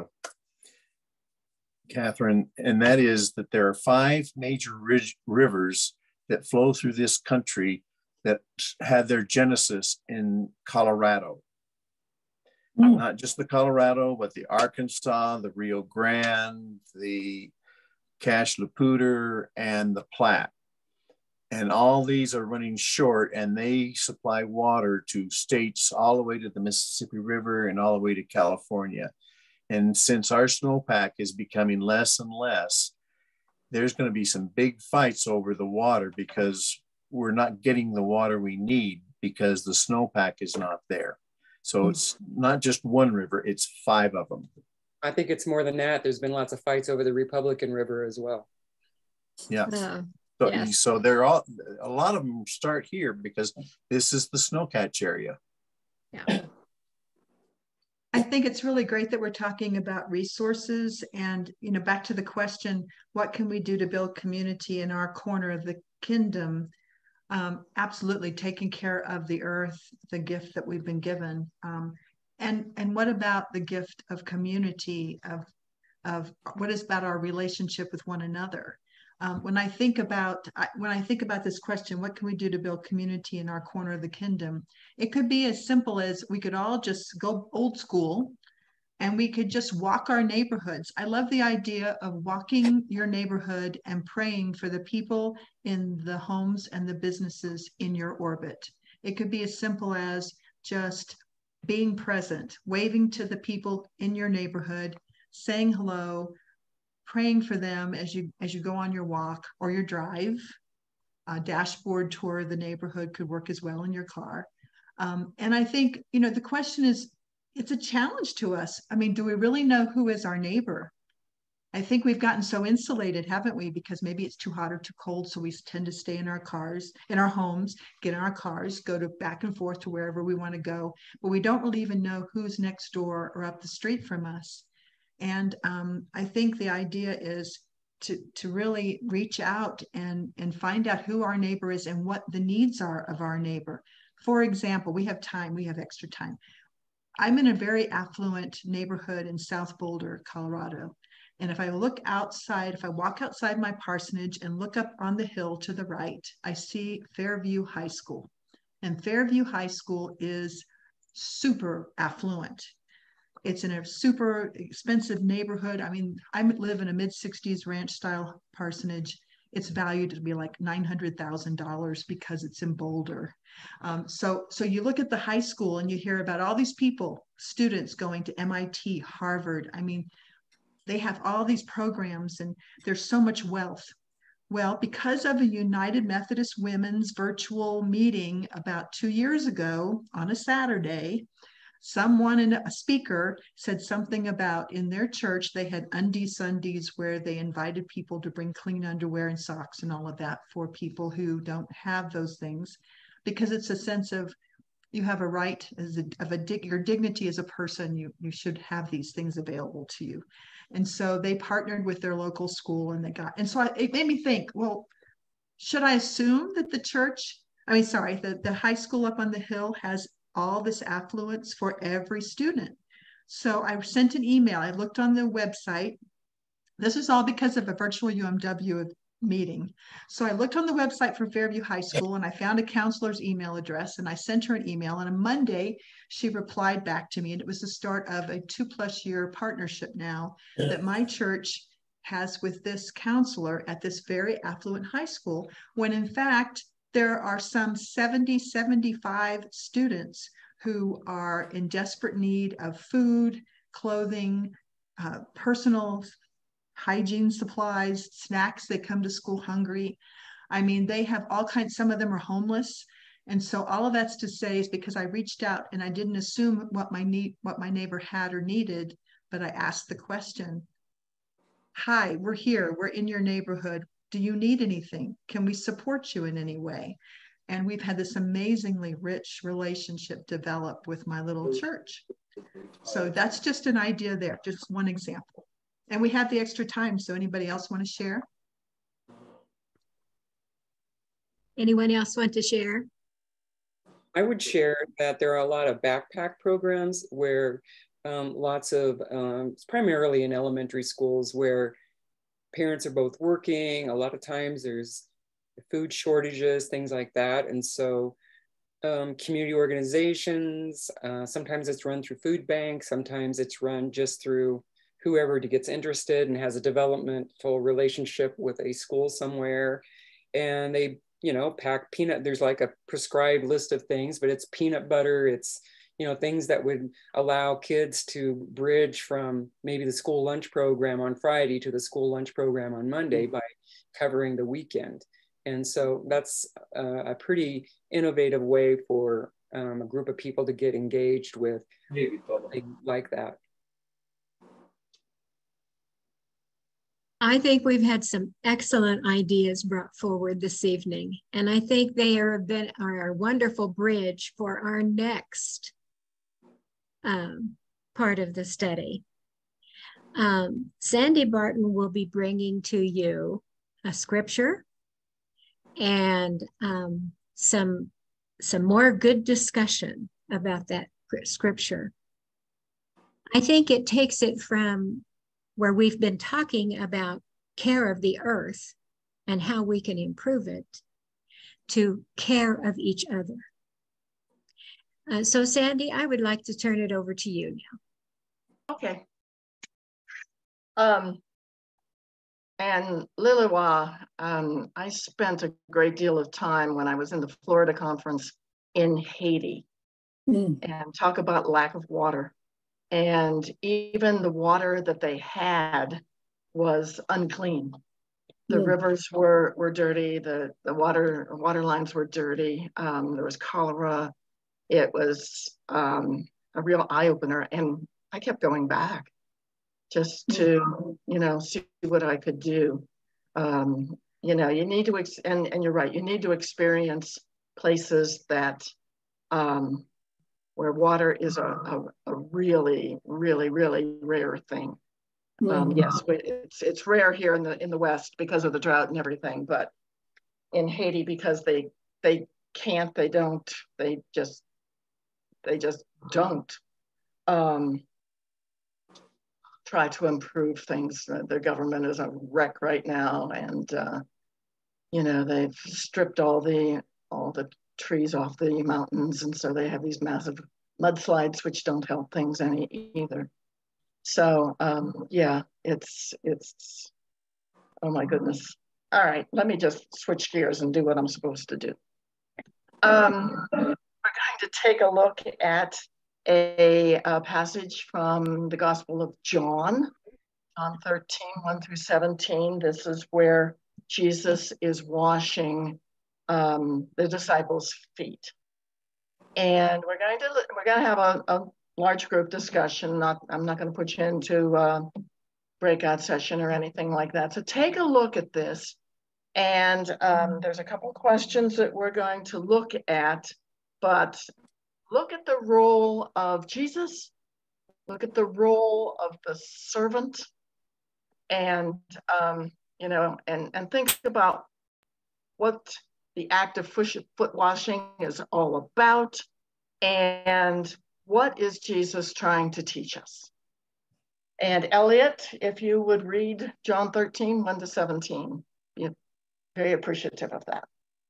Kathryn, and that is that there are five major rivers that flow through this country that had their genesis in Colorado. Mm. Not just the Colorado, but the Arkansas, the Rio Grande, the Cache La Poudre, and the Platte. And all these are running short, and they supply water to states all the way to the Mississippi River and all the way to California. And since our snowpack is becoming less and less, there's going to be some big fights over the water because we're not getting the water we need because the snowpack is not there. So it's not just one river, it's five of them. I think it's more than that. There's been lots of fights over the Republican River as well. Yeah. Uh, so, yes. so they're all, a lot of them start here because this is the snowcatch area. Yeah. I think it's really great that we're talking about resources and, you know, back to the question, what can we do to build community in our corner of the kingdom? Um, absolutely taking care of the earth, the gift that we've been given. Um, and, and what about the gift of community, of, of what is about our relationship with one another? Um, when I think about when I think about this question, what can we do to build community in our corner of the kingdom? It could be as simple as we could all just go old school and we could just walk our neighborhoods. I love the idea of walking your neighborhood and praying for the people in the homes and the businesses in your orbit. It could be as simple as just being present, waving to the people in your neighborhood, saying hello, praying for them as you as you go on your walk or your drive. A dashboard tour of the neighborhood could work as well in your car. Um, and I think, you know, the question is, it's a challenge to us. I mean, do we really know who is our neighbor? I think we've gotten so insulated, haven't we? Because maybe it's too hot or too cold. So we tend to stay in our cars, in our homes, get in our cars, go to back and forth to wherever we want to go. But we don't really even know who's next door or up the street from us. And um, I think the idea is to, to really reach out and, and find out who our neighbor is and what the needs are of our neighbor. For example, we have time, we have extra time. I'm in a very affluent neighborhood in South Boulder, Colorado. And if I look outside, if I walk outside my parsonage and look up on the hill to the right, I see Fairview High School. And Fairview High School is super affluent. It's in a super expensive neighborhood. I mean, I live in a mid sixties ranch style parsonage. It's valued to be like nine hundred thousand dollars because it's in Boulder. Um, so, so you look at the high school and you hear about all these people, students going to M I T, Harvard. I mean, they have all these programs and there's so much wealth. Well, because of a United Methodist Women's virtual meeting about two years ago on a Saturday, someone in a speaker said something about in their church, they had undie Sundays where they invited people to bring clean underwear and socks and all of that for people who don't have those things, because it's a sense of you have a right as a, of a your dignity as a person, you, you should have these things available to you. And so they partnered with their local school and they got, and so I, it made me think, well, should I assume that the church, I mean, sorry, the, the high school up on the hill has all this affluence for every student? So I sent an email, I looked on the website. This is all because of a virtual U M W meeting. So I looked on the website for Fairview High School and I found a counselor's email address and I sent her an email, and on Monday she replied back to me, and it was the start of a two plus year partnership now that my church has with this counselor at this very affluent high school, when in fact there are some seventy, seventy-five students who are in desperate need of food, clothing, uh, personal hygiene supplies, snacks. They come to school hungry. I mean, they have all kinds, some of them are homeless. And so all of that's to say is because I reached out and I didn't assume what my need, what my neighbor had or needed, but I asked the question, hi, we're here, we're in your neighborhood. Do you need anything? Can we support you in any way? And we've had this amazingly rich relationship develop with my little church. So that's just an idea there, just one example. And we have the extra time, so anybody else want to share? Anyone else want to share? I would share that there are a lot of backpack programs where um, lots of, um, it's primarily in elementary schools where parents are both working. A lot of times there's food shortages, things like that. And so um, community organizations, uh, sometimes it's run through food banks, sometimes it's run just through whoever gets interested and has a developmental relationship with a school somewhere. And they, you know, pack peanut, there's like a prescribed list of things, but it's peanut butter, it's, you know, things that would allow kids to bridge from maybe the school lunch program on Friday to the school lunch program on Monday by covering the weekend. And so that's a, a pretty innovative way for um, a group of people to get engaged with something like that. I think we've had some excellent ideas brought forward this evening, and I think they are a, bit, are a wonderful bridge for our next um, part of the study. Um, Sandy Barton will be bringing to you a scripture and um, some, some more good discussion about that scripture. I think it takes it from where we've been talking about care of the earth and how we can improve it, to care of each other. Uh, so Sandy, I would like to turn it over to you now. Okay. Um, and Liliwa, um, I spent a great deal of time when I was in the Florida conference in Haiti, mm. and talk about lack of water. And even the water that they had was unclean. The mm. rivers were, were dirty, the, the water, water lines were dirty, um, there was cholera. It was um, a real eye opener. And I kept going back just to, you know, see what I could do. Um, you know, you need to, ex and, and you're right, you need to experience places that, um, where water is a, a, a really, really, really rare thing. Um, yes, it's it's rare here in the in the West because of the drought and everything, but in Haiti, because they they can't, they don't, they just they just don't um, try to improve things. Their government is a wreck right now, and uh, you know, they've stripped all the all the trees off the mountains, and so they have these massive mudslides, which don't help things any either. So um, yeah, it's, it's, oh my goodness. All right, let me just switch gears and do what I'm supposed to do. Um, we're going to take a look at a, a passage from the Gospel of John, John thirteen, one through seventeen. This is where Jesus is washing um, the disciples' feet. And we're going to, we're going to have a, a large group discussion. Not, I'm not going to put you into a breakout session or anything like that. So take a look at this. And um, there's a couple questions that we're going to look at, but look at the role of Jesus, look at the role of the servant, and, um, you know, and, and think about what the act of foot washing is all about, and what is Jesus trying to teach us? And Elliot, if you would read John thirteen, one to seventeen, be very appreciative of that.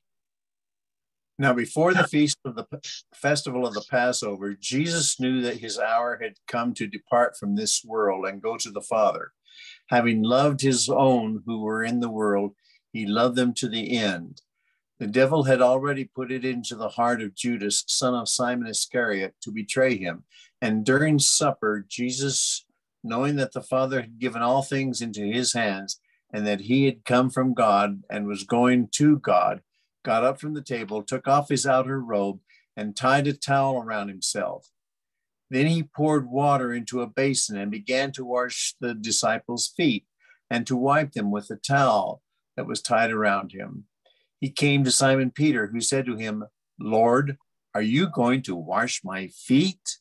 Now, before the feast of the festival of the Passover, Jesus knew that his hour had come to depart from this world and go to the Father. Having loved his own who were in the world, he loved them to the end. The devil had already put it into the heart of Judas, son of Simon Iscariot, to betray him. And during supper, Jesus, knowing that the Father had given all things into his hands, and that he had come from God and was going to God, got up from the table, took off his outer robe, and tied a towel around himself. Then he poured water into a basin and began to wash the disciples' feet and to wipe them with the towel that was tied around him. He came to Simon Peter, who said to him, "Lord, are you going to wash my feet?"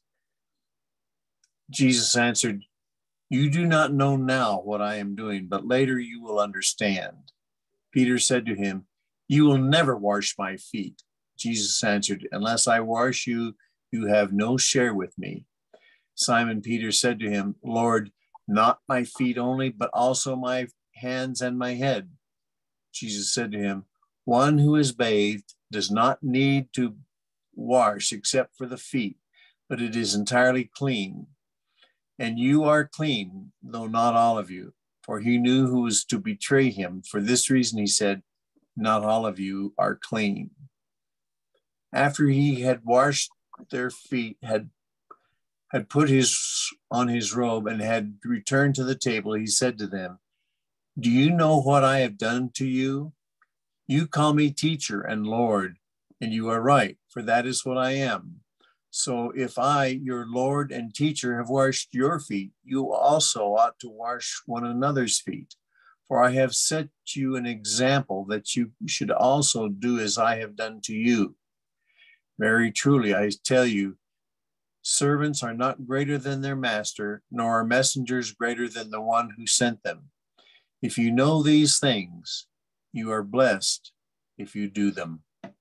Jesus answered, "You do not know now what I am doing, but later you will understand." Peter said to him, "You will never wash my feet." Jesus answered, "Unless I wash you, you have no share with me." Simon Peter said to him, "Lord, not my feet only, but also my hands and my head." Jesus said to him, "One who is bathed does not need to wash except for the feet, but it is entirely clean. And you are clean, though not all of you." For he knew who was to betray him. For this reason he said, "Not all of you are clean." After he had washed their feet, had, had put his on his robe, and had returned to the table, he said to them, "Do you know what I have done to you? You call me teacher and Lord, and you are right, for that is what I am. So if I, your Lord and teacher, have washed your feet, you also ought to wash one another's feet. For I have set you an example that you should also do as I have done to you. Very truly, I tell you, servants are not greater than their master, nor are messengers greater than the one who sent them. If you know these things, you are blessed if you do them."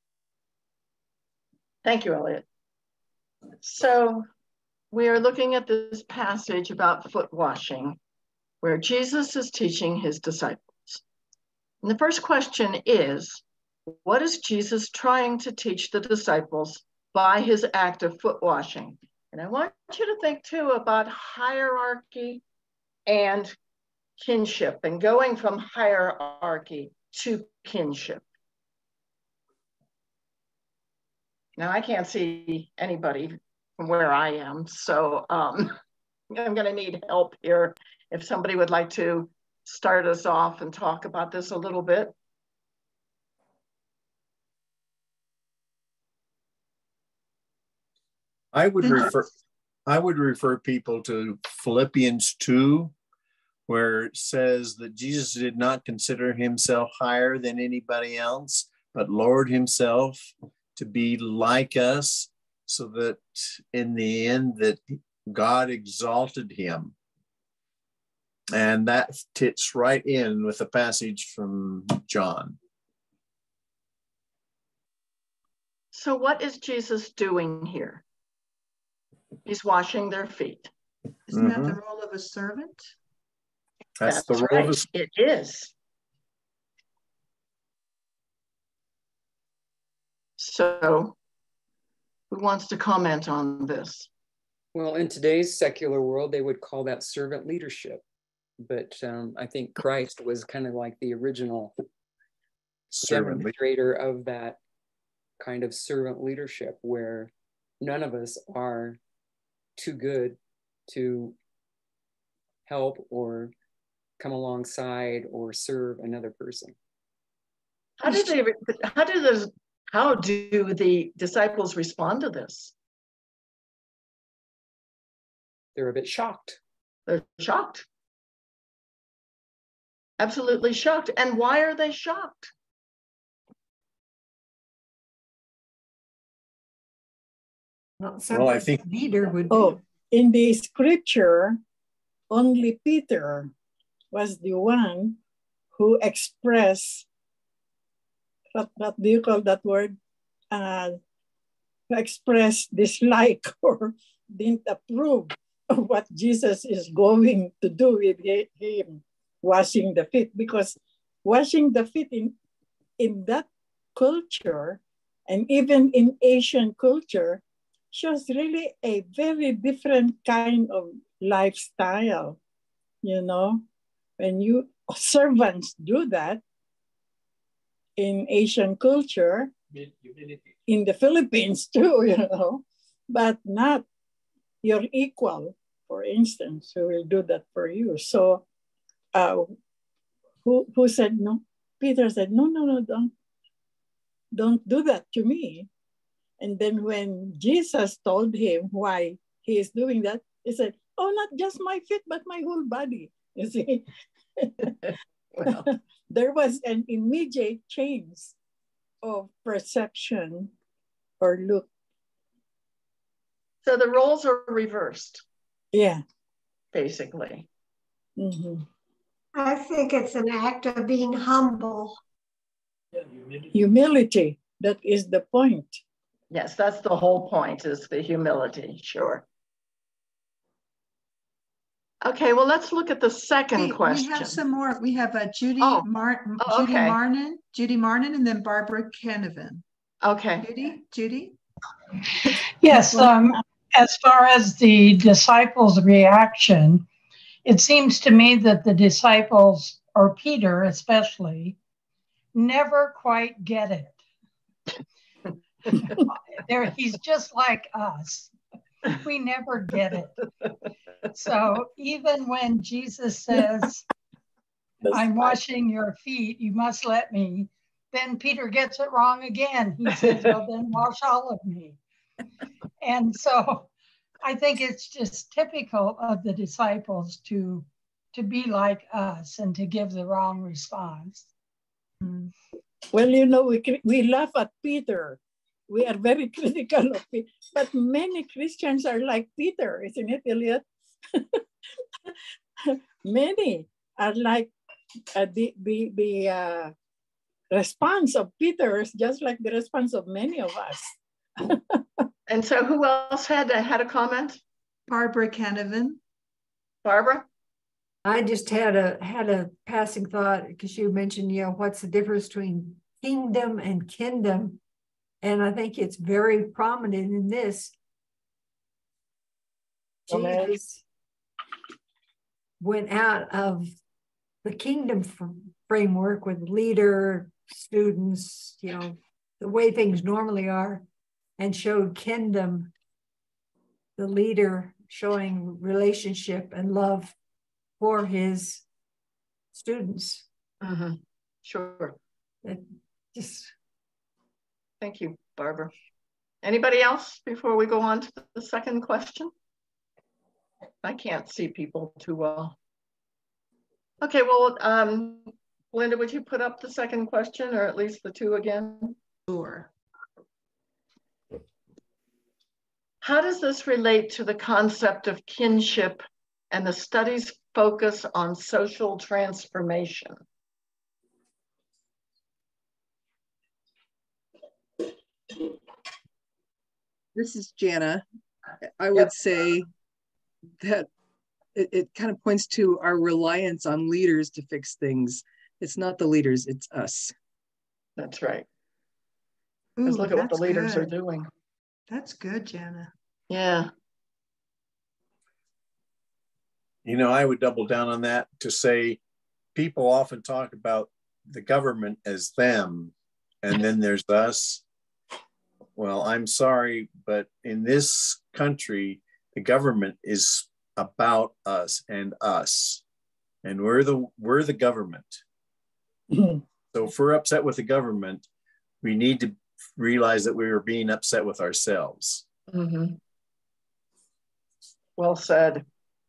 Thank you, Elliot. So we are looking at this passage about foot washing, where Jesus is teaching his disciples. And the first question is, what is Jesus trying to teach the disciples by his act of foot washing? And I want you to think too about hierarchy and kinship, and going from hierarchy to kinship. Now, I can't see anybody from where I am, so um, I'm going to need help here. If somebody would like to start us off and talk about this a little bit. I would refer, I would refer people to Philippians two, where it says that Jesus did not consider himself higher than anybody else, but lowered himself to be like us, so that in the end that God exalted him. And that fits right in with the passage from John. So what is Jesus doing here? He's washing their feet. Isn't that Mhm. the role of a servant? That's, That's the role right. of a It is. So who wants to comment on this? Well, in today's secular world, they would call that servant leadership. But um, I think Christ was kind of like the original servant demonstrator of that kind of servant leadership, where none of us are too good to help or come alongside or serve another person. How do they, how do those, how do the disciples respond to this? They're a bit shocked. They're shocked. Absolutely shocked. And why are they shocked? Well, Well, I think leader would Oh, in the scripture, only Peter was the one who expressed, what, what do you call that word? Uh, who expressed dislike or didn't approve of what Jesus is going to do with him washing the feet. Because washing the feet in, in that culture, and even in Asian culture, shows really a very different kind of lifestyle. You know, when you servants do that in Asian culture, in the Philippines too, you know, but not your equal, for instance, who will do that for you. So uh, who, who said no? Peter said, no, no, no, don't, don't do that to me. And then when Jesus told him why he is doing that, he said, oh, not just my feet, but my whole body. You see, well. There was an immediate change of perception or look. So the roles are reversed. Yeah. Basically. Mm-hmm. I think it's an act of being humble. Humility, that is the point. Yes, that's the whole point, is the humility, sure. Okay, well, let's look at the second Hey, question. We have some more. We have uh, Judy Oh. Martin, Oh, Judy okay. Marnin, Judy Marnin, and then Barbara Canavan. Okay. Judy, Judy. Yes, um, as far as the disciples' reaction, it seems to me that the disciples, or Peter especially, never quite get it. There, he's just like us. We never get it. So even when Jesus says, I'm washing your feet, you must let me, then Peter gets it wrong again. He says, well, then wash all of me. And so I think it's just typical of the disciples to, to be like us and to give the wrong response. Well, you know, we, we laugh at Peter. We are very critical of Peter, but many Christians are like Peter, isn't it, Elliot? Many are like uh, the, the, the uh, response of Peter is just like the response of many of us. And so who else had, had a comment? Barbara Canavan. Barbara? I just had a had a passing thought, because you mentioned, you know, what's the difference between kingdom and kingdom? And I think it's very prominent in this. Jesus went out of the kingdom framework with leader, students, you know, the way things normally are, and showed kingdom, the leader showing relationship and love for his students. Mm-hmm. Sure. It just. Thank you, Barbara. Anybody else before we go on to the second question? I can't see people too well. Okay, well, um, Linda, would you put up the second question, or at least the two again? Sure. How does this relate to the concept of kinship and the study's focus on social transformation? This is Jana. I would yep. say that it, it kind of points to our reliance on leaders to fix things. It's not the leaders, it's us. That's right. Let's look at what the leaders good. are doing. That's good, Jana. Yeah. You know, I would double down on that to say people often talk about the government as them, and then there's us. Well, I'm sorry, but in this country, the government is about us and us, and we're the we're the government. So if we're upset with the government, we need to realize that we are being upset with ourselves. Mm-hmm. Well said.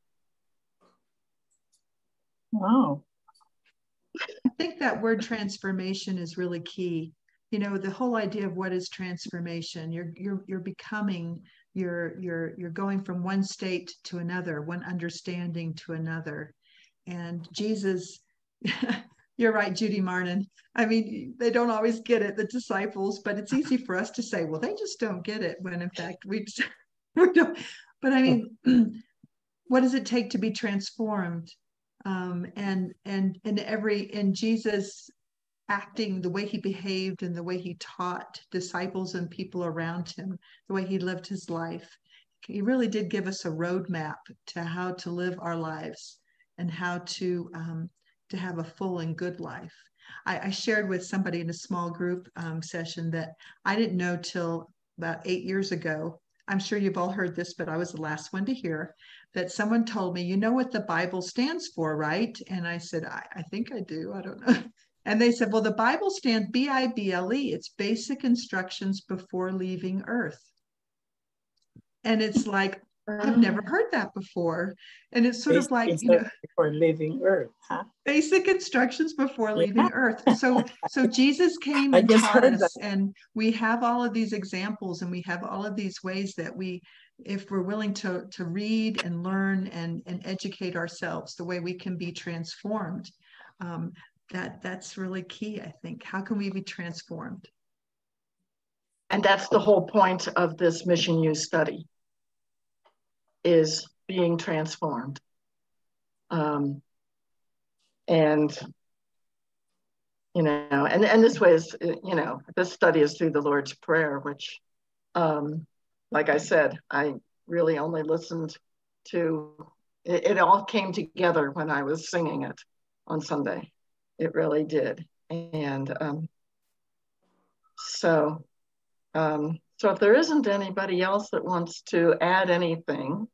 Wow. I think that word transformation is really key. You know, the whole idea of what is transformation, you're you're you're becoming, you're you're you're going from one state to another, one understanding to another. And Jesus, you're right, Judy Marnin. I mean, they don't always get it, the disciples, but it's easy for us to say, well, they just don't get it, when in fact we, just, we don't. But I mean, what does it take to be transformed? Um, and and in every in Jesus acting, the way he behaved and the way he taught disciples and people around him, the way he lived his life, he really did give us a roadmap to how to live our lives and how to um, to have a full and good life. I, I shared with somebody in a small group um, session that I didn't know till about eight years ago. I'm sure you've all heard this, but I was the last one to hear that someone told me, you know what the Bible stands for, right? And I said, I, I think I do. I don't know. And they said, well, the Bible stands B I B L E. It's basic instructions before leaving Earth. And it's like, I've never heard that before. And it's sort basic of like, you know, before leaving Earth, huh? Basic instructions before leaving yeah. Earth. So, so Jesus came and taught us, that. And we have all of these examples, and we have all of these ways that we, if we're willing to, to read and learn and, and educate ourselves, the way we can be transformed. Um, that that's really key, I think. How can we be transformed? And that's the whole point of this Mission U study, is being transformed. Um, and, you know, and, and this way is, you know, this study is through the Lord's Prayer, which, um, like I said, I really only listened to, it, it all came together when I was singing it on Sunday. It really did. And um, so, um, so if there isn't anybody else that wants to add anything.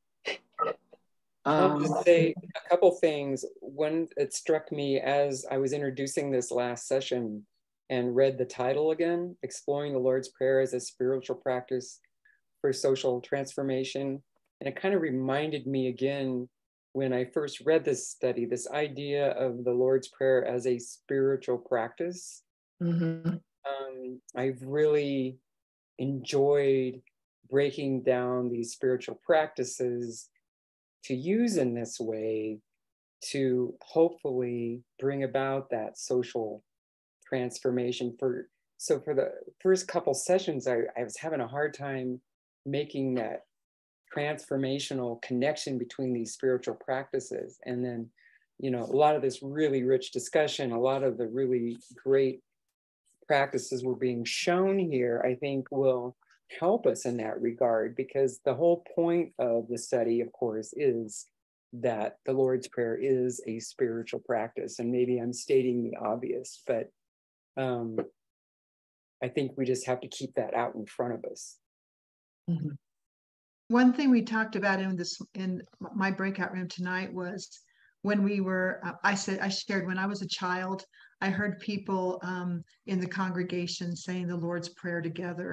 I'll just say a couple things. One, it struck me as I was introducing this last session and read the title again, Exploring the Lord's Prayer as a Spiritual Practice for Social Transformation. And it kind of reminded me again, when I first read this study, this idea of the Lord's Prayer as a spiritual practice. Mm-hmm. Um, I've really enjoyed breaking down these spiritual practices to use in this way to hopefully bring about that social transformation. For so for the first couple sessions, I, I was having a hard time making that transformational connection between these spiritual practices. And then, you know, a lot of this really rich discussion, a lot of the really great practices were being shown here, I think will help us in that regard, because the whole point of the study, of course, is that the Lord's Prayer is a spiritual practice. And maybe I'm stating the obvious, but um, I think we just have to keep that out in front of us. Mm-hmm. One thing we talked about in this in my breakout room tonight was when we were, uh, I said, I shared when I was a child, I heard people um, in the congregation saying the Lord's Prayer together.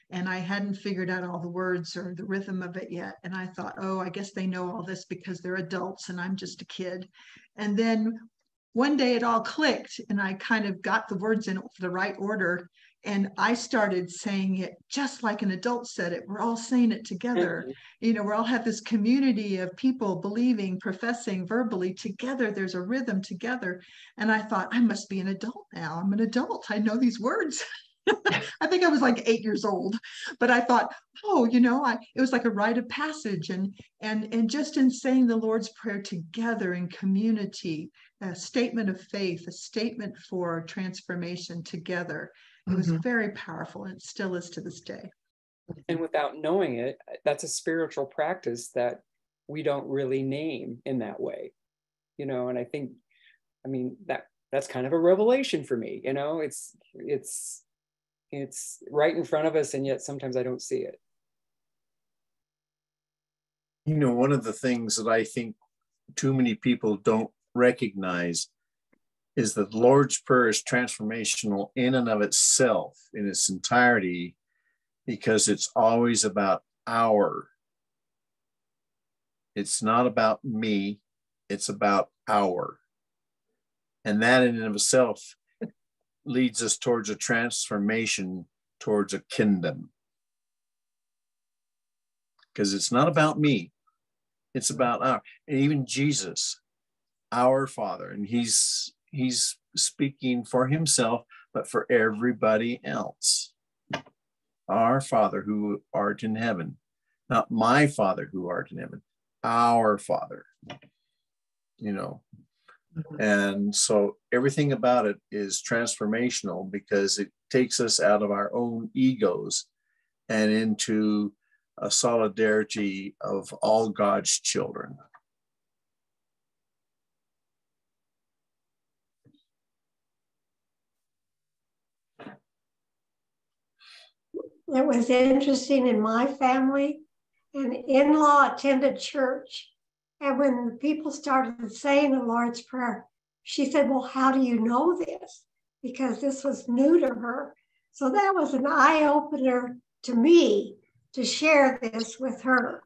and I hadn't figured out all the words or the rhythm of it yet. And I thought, oh, I guess they know all this because they're adults and I'm just a kid. And then one day it all clicked and I kind of got the words in the right order. And I started saying it just like an adult said it. We're all saying it together. Mm-hmm. You know, we all have this community of people believing, professing verbally together. There's a rhythm together. And I thought, I must be an adult now. I'm an adult. I know these words. I think I was like eight years old, but I thought, oh, you know, I, it was like a rite of passage. And, and, and just in saying the Lord's Prayer together in community, a statement of faith, a statement for transformation together. It was mm-hmm. very powerful, and it still is to this day. And without knowing it, that's a spiritual practice that we don't really name in that way, you know. And I think, I mean, that that's kind of a revelation for me. You know, it's it's it's right in front of us, and yet sometimes I don't see it. You know, one of the things that I think too many people don't recognize is that the Lord's Prayer is transformational in and of itself, in its entirety, because it's always about our. It's not about me, it's about our. And that in and of itself leads us towards a transformation, towards a kingdom. Because it's not about me, it's about our. And even Jesus, our Father, and he's He's speaking for himself, but for everybody else. Our Father who art in heaven, not my Father who art in heaven, our Father, you know. Mm-hmm. And so everything about it is transformational because it takes us out of our own egos and into a solidarity of all God's children. It was interesting in my family, an in-law attended church. And when the people started saying the Lord's Prayer, she said, well, how do you know this? Because this was new to her. So that was an eye-opener to me to share this with her.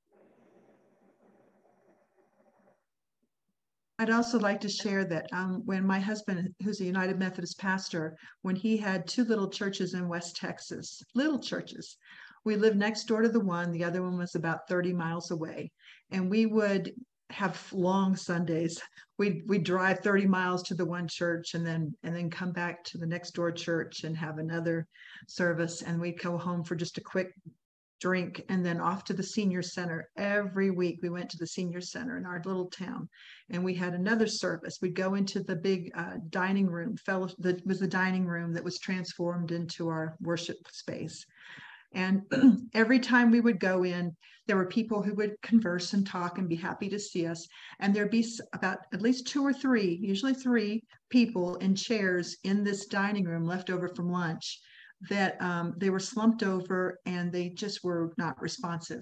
I'd also like to share that um, when my husband, who's a United Methodist pastor, when he had two little churches in West Texas, little churches, we lived next door to the one, the other one was about thirty miles away. And we would have long Sundays. We'd, we'd drive thirty miles to the one church and then, and then come back to the next door church and have another service. And we'd go home for just a quick drink and then off to the senior center. Every week we went to the senior center in our little town and we had another service. We'd go into the big uh, dining room, fellow, that was the dining room that was transformed into our worship space. And every time we would go in, there were people who would converse and talk and be happy to see us. And there'd be about at least two or three, usually three people in chairs in this dining room left over from lunch that um, they were slumped over and they just were not responsive.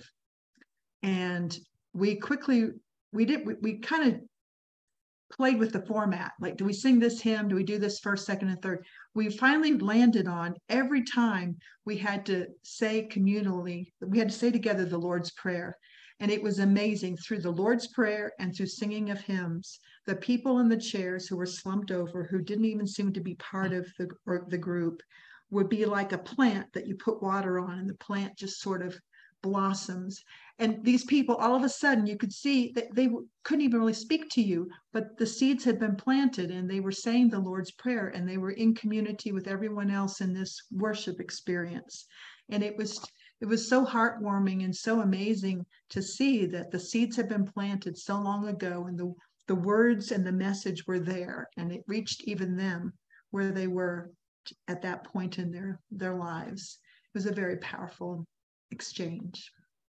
And we quickly, we did, we, we kind of played with the format. Like, do we sing this hymn? Do we do this first, second, and third? We finally landed on every time we had to say communally, we had to say together the Lord's Prayer. And it was amazing through the Lord's Prayer and through singing of hymns, the people in the chairs who were slumped over, who didn't even seem to be part of the, or the group, would be like a plant that you put water on and the plant just sort of blossoms. And these people, all of a sudden, you could see that they couldn't even really speak to you, but the seeds had been planted and they were saying the Lord's Prayer and they were in community with everyone else in this worship experience. And it was it was so heartwarming and so amazing to see that the seeds had been planted so long ago and the, the words and the message were there and it reached even them where they were at that point in their, their lives. It was a very powerful exchange.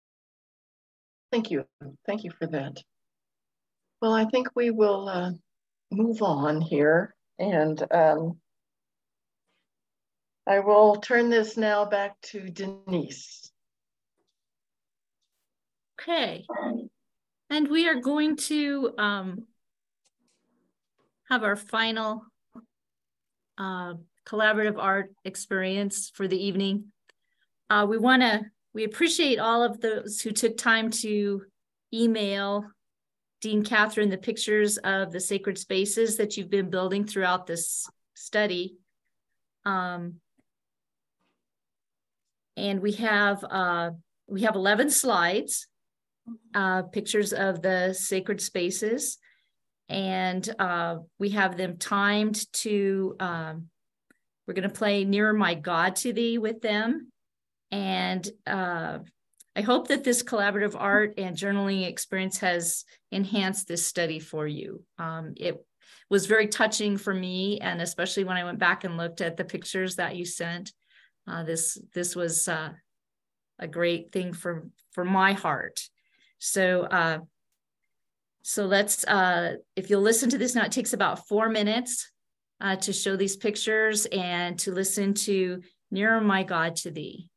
Thank you. Thank you for that. Well, I think we will uh, move on here. And um, I will turn this now back to Denise. Okay. And we are going to um, have our final uh, collaborative art experience for the evening. Uh, we want to, we appreciate all of those who took time to email Dean Kathryn the pictures of the sacred spaces that you've been building throughout this study. Um, and we have uh, we have eleven slides, uh, pictures of the sacred spaces, and uh, we have them timed to, um, we're going to play Nearer My God to Thee with them. And uh, I hope that this collaborative art and journaling experience has enhanced this study for you. Um, it was very touching for me, and especially when I went back and looked at the pictures that you sent. Uh, this this was uh, a great thing for for my heart. So uh, so let's uh, if you'll listen to this now, it takes about four minutes uh, to show these pictures and to listen to Nearer My God to Thee.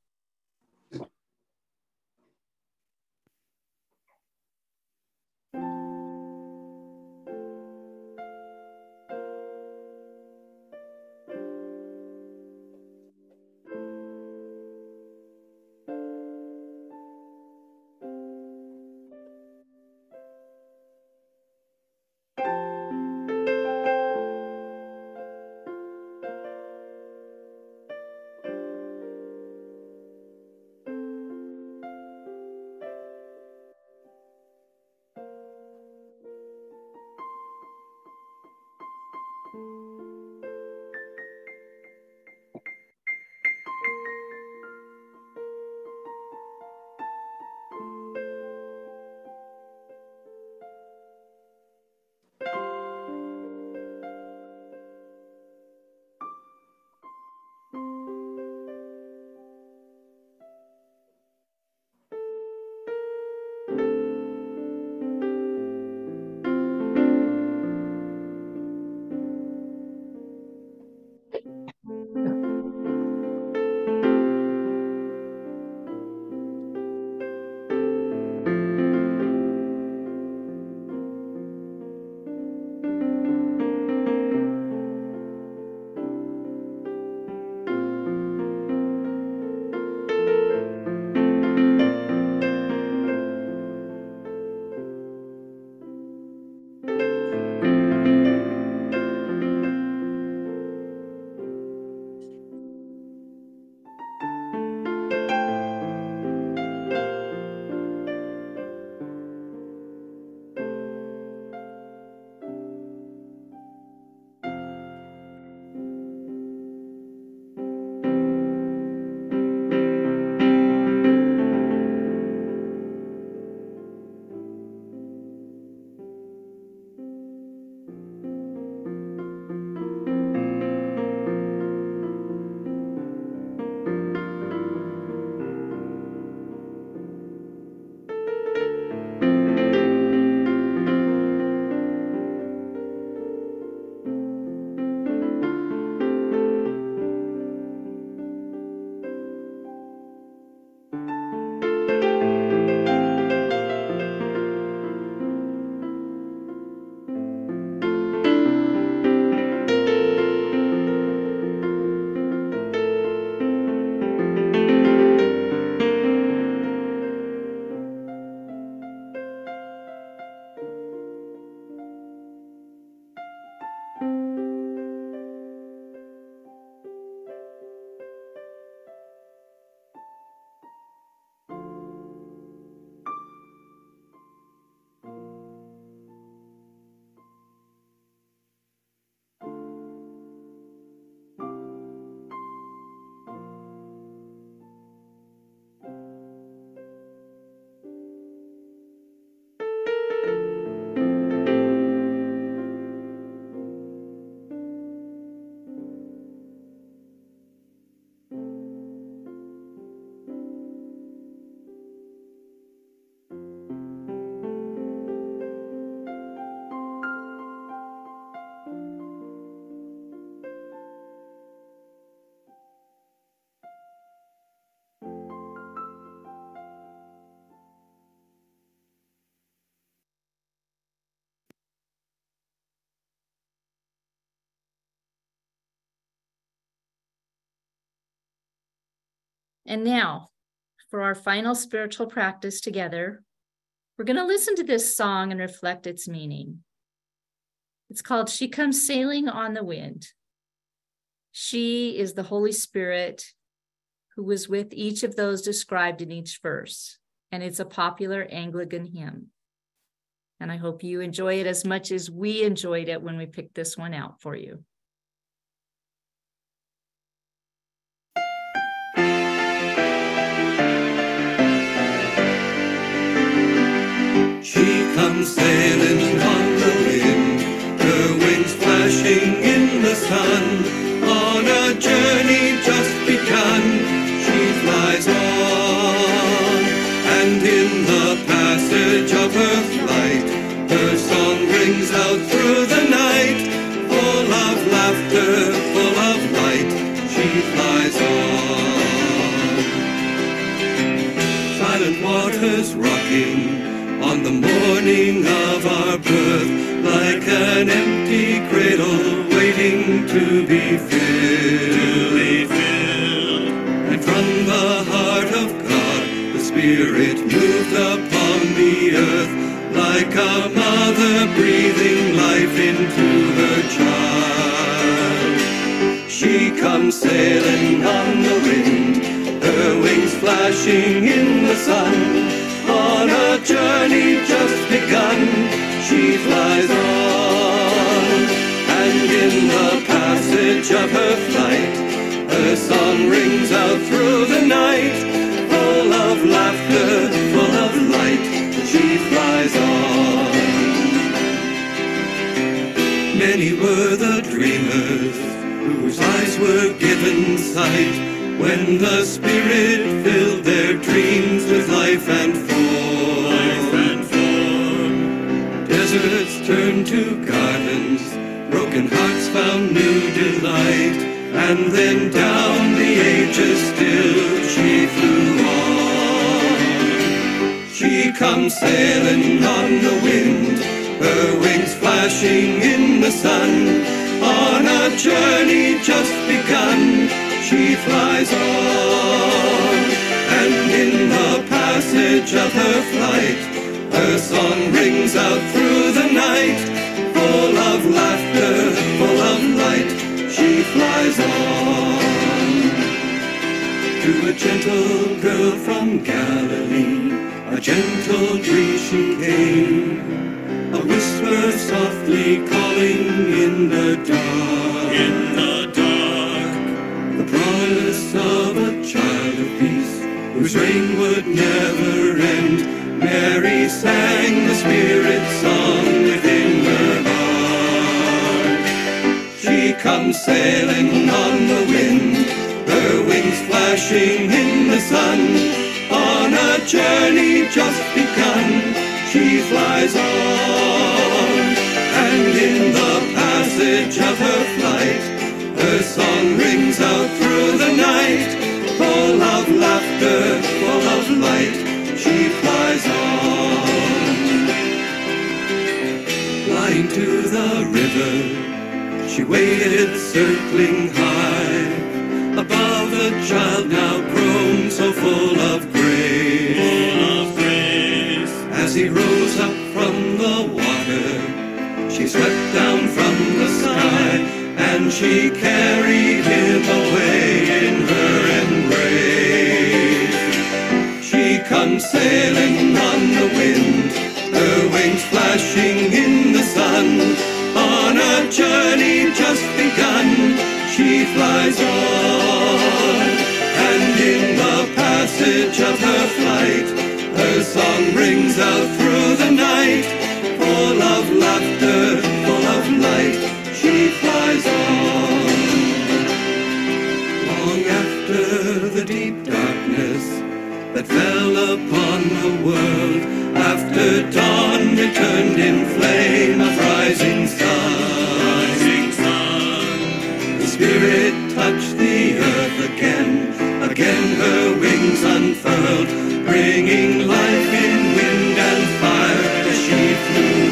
And now, for our final spiritual practice together, we're going to listen to this song and reflect its meaning. It's called She Comes Sailing on the Wind. She is the Holy Spirit who was with each of those described in each verse, and it's a popular Anglican hymn. And I hope you enjoy it as much as we enjoyed it when we picked this one out for you. She comes sailing on the wind, her wings flashing in the sun. On a journey just begun, she flies on. And in the passage of her flight, her song rings out through the night. Full of laughter, full of light, she flies on. Silent waters rocking on the morning of our birth, like an empty cradle waiting to be filled. To be filled. And from the heart of God, the Spirit moved upon the earth, like a mother breathing life into her child. She comes sailing on the wind, her wings flashing in the sun. On a journey just begun, she flies on. And in the passage of her flight, her song rings out through the night. Full of laughter, full of light, she flies on. Many were the dreamers whose eyes were given sight, when the Spirit filled their dreams with life and form. Life and form. Deserts turned to gardens, broken hearts found new delight, and then down the ages still she flew on. She comes sailing on the wind, her wings flashing in the sun. On a journey just begun, she flies on. And in the passage of her flight, her song rings out through the night. Full of laughter, full of light, she flies on. To a gentle girl from Galilee, a gentle breeze she came, a whisper softly calling in the dark. In the dark. The promise of a child of peace, whose reign would never end. Mary sang the Spirit's song within her heart. She comes sailing on the wind, her wings flashing in the sun. On a journey just begun, she flies on. And in the passage of her flight, her song rings out through the night. Full of laughter, full of light, she flies on. Flying to the river, she waited circling high, above the child now grown so full of grace. Full of grace. As he rose up from the water, she swept down from the sky, and she carried him away in her embrace. She comes sailing on the wind, her wings flashing in the sun. On a journey just begun, she flies on. And in the passage of her flight, her song rings out through the night. Full of laughter, full of light, she flies on. Long after the deep darkness that fell upon the world, after dawn returned in flame of rising sun, rising sun, the Spirit touched the earth again, again her wings unfurled, bringing life in wind and fire as she flew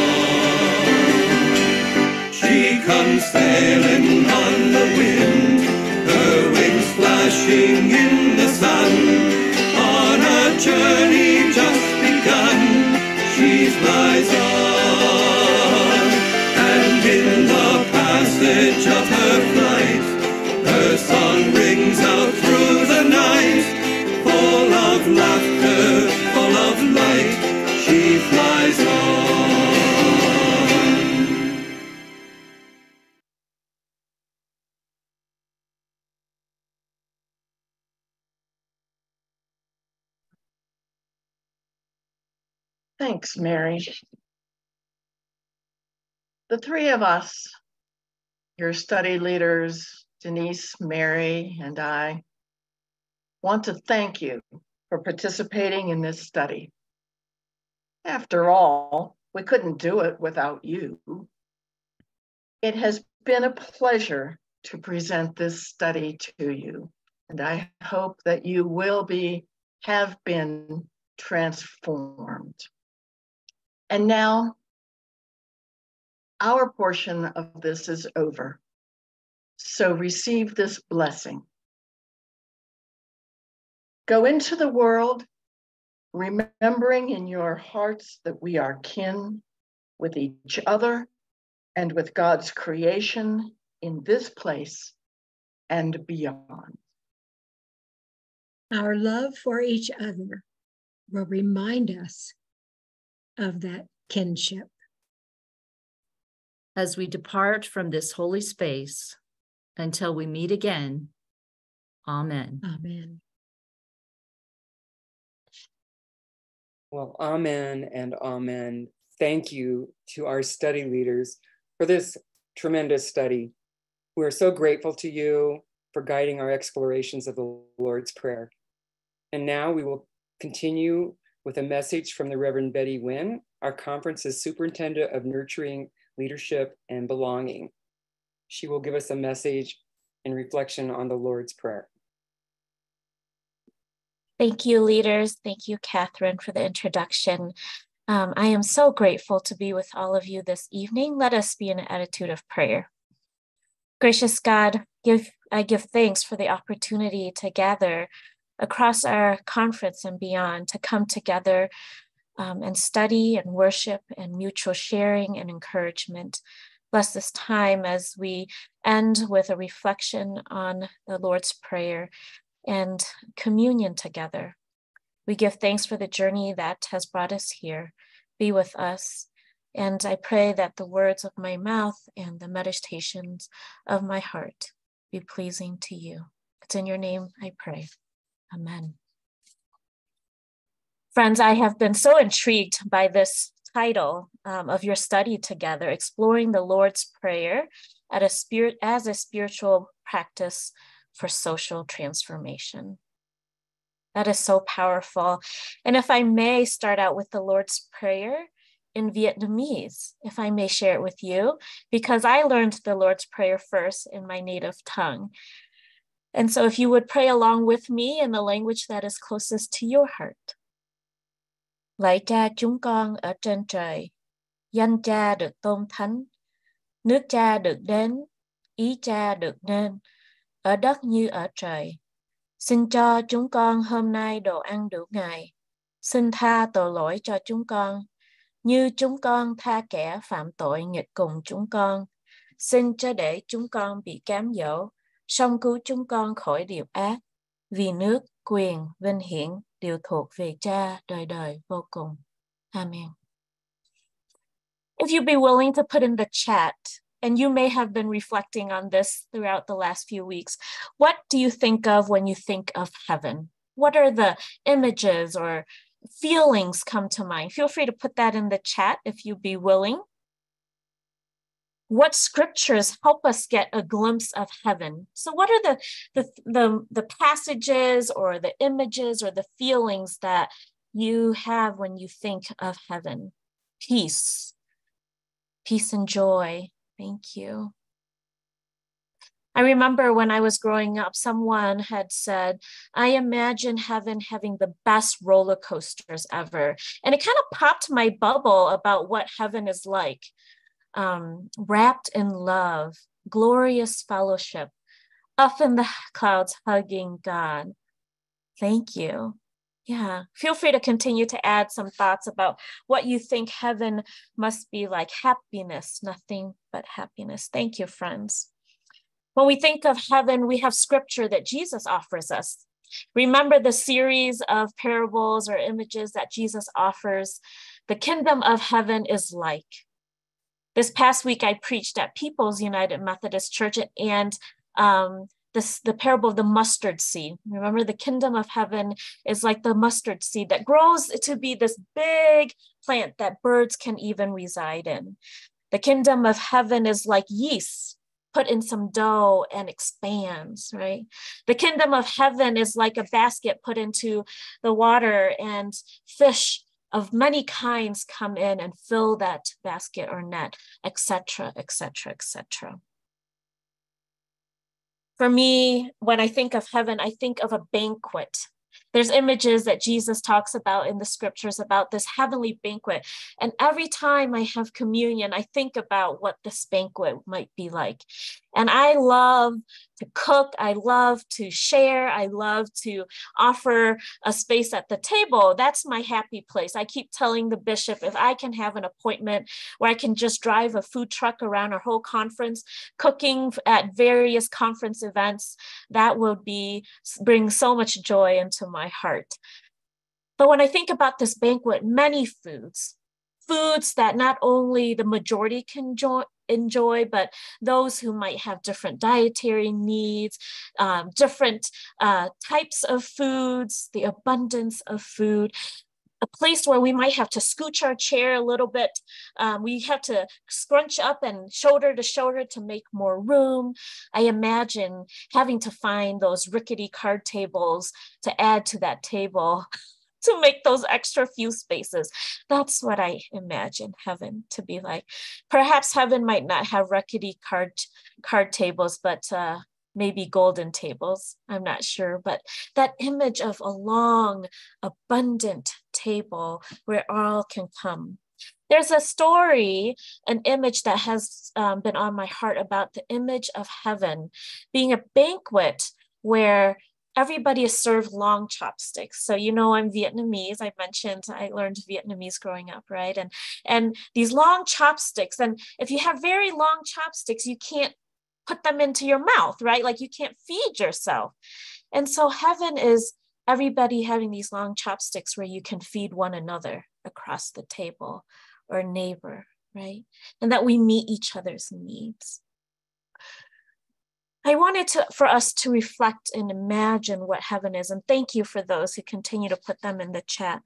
on. She comes sailing on the wind, her wings flashing in the sun. Thanks, Mary. The three of us, your study leaders, Denise, Mary, and I, want to thank you for participating in this study. After all, we couldn't do it without you. It has been a pleasure to present this study to you, and I hope that you will be, have been transformed. And now, our portion of this is over. So receive this blessing. Go into the world, remembering in your hearts that we are kin with each other and with God's creation in this place and beyond. Our love for each other will remind us of that kinship. As we depart from this holy space until we meet again, amen. Amen. Well, amen and amen. Thank you to our study leaders for this tremendous study. We're so grateful to you for guiding our explorations of the Lord's Prayer. And now we will continue with a message from the Reverend Betty Wynn, our conference's Superintendent of Nurturing Leadership and Belonging. She will give us a message in reflection on the Lord's Prayer. Thank you, leaders. Thank you, Kathryn, for the introduction. Um, I am so grateful to be with all of you this evening. Let us be in an attitude of prayer. Gracious God, give, I give thanks for the opportunity to gather across our conference and beyond, to come together um, and study and worship and mutual sharing and encouragement. Bless this time as we end with a reflection on the Lord's Prayer and communion together. We give thanks for the journey that has brought us here. Be with us. And I pray that the words of my mouth and the meditations of my heart be pleasing to you. It's in your name I pray. Amen. Friends, I have been so intrigued by this title um, of your study together, Exploring the Lord's Prayer at a spirit, as a spiritual practice for social transformation. That is so powerful. And if I may start out with the Lord's Prayer in Vietnamese, if I may share it with you, because I learned the Lord's Prayer first in my native tongue. And so if you would pray along with me in the language that is closest to your heart. Lạy Cha chúng con ở trên trời, danh Cha được tôn thánh, nước Cha được đến, ý Cha được nên, ở đất như ở trời. Xin cho chúng con hôm nay đồ ăn đủ ngày. Xin tha tội lỗi cho chúng con, như chúng con tha kẻ phạm tội nghịch cùng chúng con. Xin cho để chúng con bị cám dỗ, song cứu chúng con khỏi điều ác. Vì nước, quyền, vinh hiển đều thuộc về Cha đời đời vô cùng. Amen. If you'd be willing to put in the chat, and you may have been reflecting on this throughout the last few weeks, what do you think of when you think of heaven? What are the images or feelings come to mind? Feel free to put that in the chat if you'd be willing. What scriptures help us get a glimpse of heaven? So what are the, the, the, the passages or the images or the feelings that you have when you think of heaven? Peace, peace and joy. Thank you. I remember when I was growing up, someone had said, I imagine heaven having the best roller coasters ever. And it kind of popped my bubble about what heaven is like. Um, wrapped in love, glorious fellowship, up in the clouds hugging God. Thank you. Yeah, feel free to continue to add some thoughts about what you think heaven must be like. Happiness, nothing but happiness. Thank you, friends. When we think of heaven, we have scripture that Jesus offers us. Remember the series of parables or images that Jesus offers. The kingdom of heaven is like. This past week, I preached at People's United Methodist Church, and um, this, the parable of the mustard seed. Remember, the kingdom of heaven is like the mustard seed that grows to be this big plant that birds can even reside in. The kingdom of heaven is like yeast put in some dough and expands, right? The kingdom of heaven is like a basket put into the water, and fish of many kinds come in and fill that basket or net, et cetera, et cetera, et cetera. For me, when I think of heaven, I think of a banquet. There's images that Jesus talks about in the scriptures about this heavenly banquet. And every time I have communion, I think about what this banquet might be like. And I love to cook. I love to share. I love to offer a space at the table. That's my happy place. I keep telling the bishop, if I can have an appointment where I can just drive a food truck around our whole conference, cooking at various conference events, that would be bring so much joy into my heart. But when I think about this banquet, many foods, foods that not only the majority can enjoy, enjoy, but those who might have different dietary needs, um, different uh, types of foods, the abundance of food, a place where we might have to scooch our chair a little bit. Um, we have to scrunch up and shoulder to shoulder to make more room. I imagine having to find those rickety card tables to add to that table to make those extra few spaces. That's what I imagine heaven to be like. Perhaps heaven might not have rickety card, card tables, but uh, maybe golden tables. I'm not sure. But that image of a long, abundant table where all can come. There's a story, an image that has um, been on my heart about the image of heaven being a banquet where everybody is served long chopsticks. So, you know, I'm Vietnamese. I mentioned I learned Vietnamese growing up, right? And, and these long chopsticks, and if you have very long chopsticks, you can't put them into your mouth, right? Like you can't feed yourself. And so heaven is everybody having these long chopsticks where you can feed one another across the table or neighbor, right? And that we meet each other's needs. I wanted to, for us to reflect and imagine what heaven is, and thank you for those who continue to put them in the chat.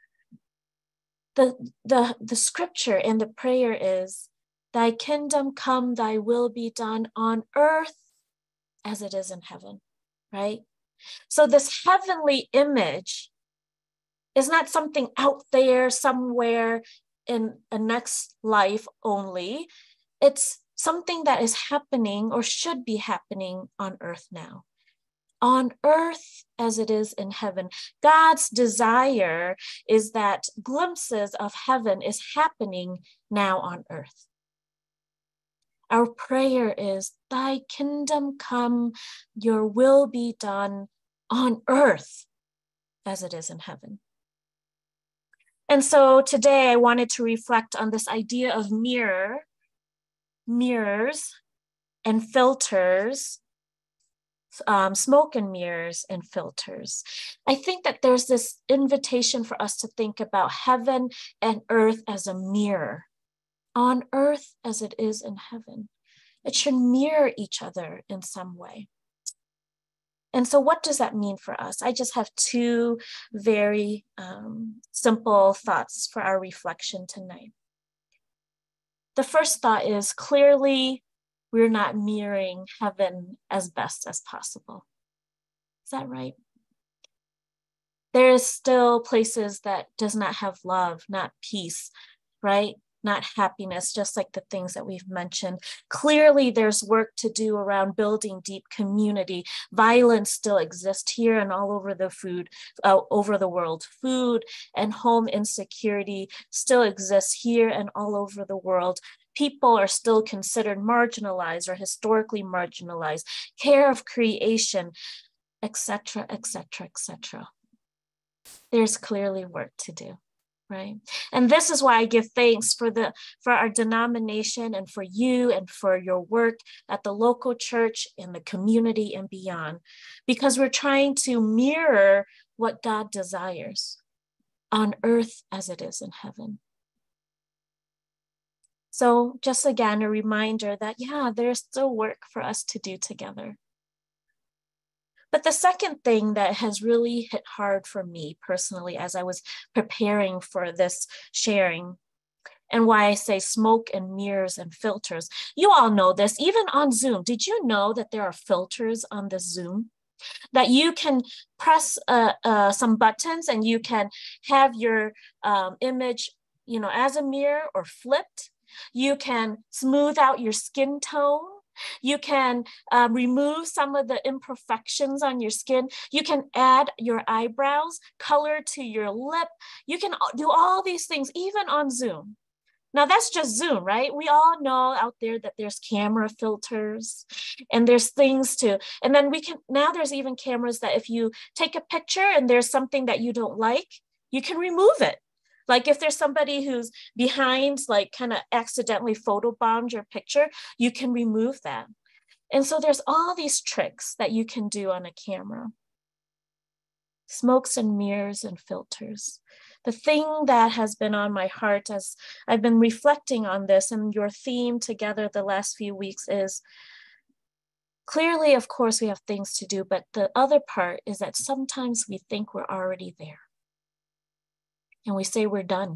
The, the, the scripture and the prayer is, thy kingdom come, thy will be done on earth as it is in heaven, right? So this heavenly image is not something out there somewhere in a next life only. It's something that is happening or should be happening on earth now. On earth as it is in heaven. God's desire is that glimpses of heaven is happening now on earth. Our prayer is, thy kingdom come, your will be done on earth as it is in heaven. And so today I wanted to reflect on this idea of mirror, mirrors and filters, um, smoke and mirrors and filters. I think that there's this invitation for us to think about heaven and earth as a mirror, on earth as it is in heaven. It should mirror each other in some way. And so what does that mean for us? I just have two very um, simple thoughts for our reflection tonight. The first thought is, clearly we're not mirroring heaven as best as possible. Is that right? There is still places that does not have love, not peace, right? Not happiness, just like the things that we've mentioned. Clearly, there's work to do around building deep community. Violence still exists here and all over the food, uh, over the world. Food and home insecurity still exists here and all over the world. People are still considered marginalized or historically marginalized. Care of creation, et cetera, et cetera, et cetera. There's clearly work to do. Right. And this is why I give thanks for the for our denomination and for you and for your work at the local church, in the community and beyond, because we're trying to mirror what God desires on earth as it is in heaven. So just again, a reminder that, yeah, there's still work for us to do together. But the second thing that has really hit hard for me personally as I was preparing for this sharing, and why I say smoke and mirrors and filters. You all know this, even on Zoom. Did you know that there are filters on the Zoom? That you can press uh, uh, some buttons and you can have your um, image, you know, as a mirror or flipped. You can smooth out your skin tone. You can uh, remove some of the imperfections on your skin. You can add your eyebrows, color to your lip. You can do all these things, even on Zoom. Now that's just Zoom, right? We all know out there that there's camera filters and there's things to, and then we can, now there's even cameras that if you take a picture and there's something that you don't like, you can remove it. Like if there's somebody who's behind, like kind of accidentally photobombed your picture, you can remove that. And so there's all these tricks that you can do on a camera. Smokes and mirrors and filters. The thing that has been on my heart as I've been reflecting on this and your theme together the last few weeks is clearly, of course, we have things to do, but the other part is that sometimes we think we're already there and we say we're done.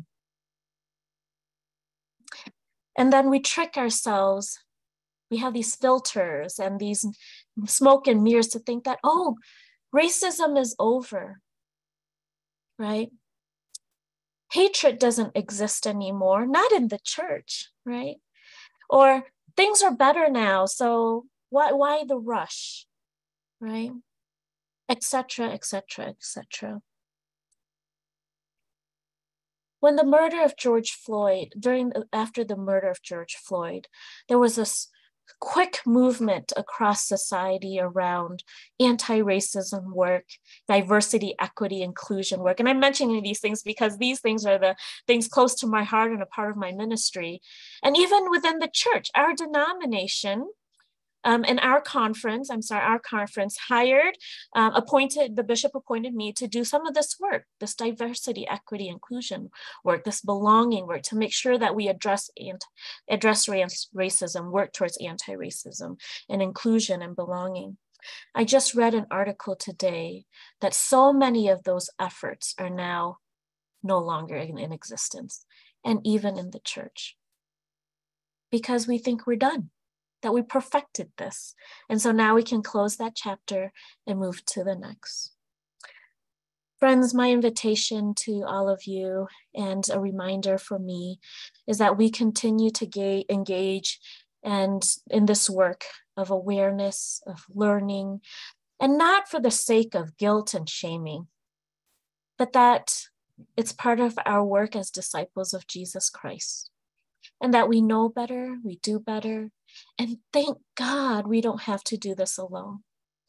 And then we trick ourselves. We have these filters and these smoke and mirrors to think that, oh, racism is over, right? Hatred doesn't exist anymore, not in the church, right? Or things are better now, so why, why the rush, right? Et cetera, et cetera, et cetera. When the murder of George Floyd, during after the murder of George Floyd, there was this quick movement across society around anti-racism work, diversity, equity, inclusion work. And I'm mentioning these things because these things are the things close to my heart and a part of my ministry. And even within the church, our denomination um, and our conference, I'm sorry, our conference hired, uh, appointed, the bishop appointed me to do some of this work, this diversity, equity, inclusion work, this belonging work, to make sure that we address, and address racism, work towards anti-racism and inclusion and belonging. I just read an article today that so many of those efforts are now no longer in, in existence, and even in the church, because we think we're done, that we perfected this. And so now we can close that chapter and move to the next. Friends, my invitation to all of you and a reminder for me is that we continue to ga- engage and in this work of awareness, of learning, and not for the sake of guilt and shaming, but that it's part of our work as disciples of Jesus Christ. And that we know better, we do better, and thank God we don't have to do this alone.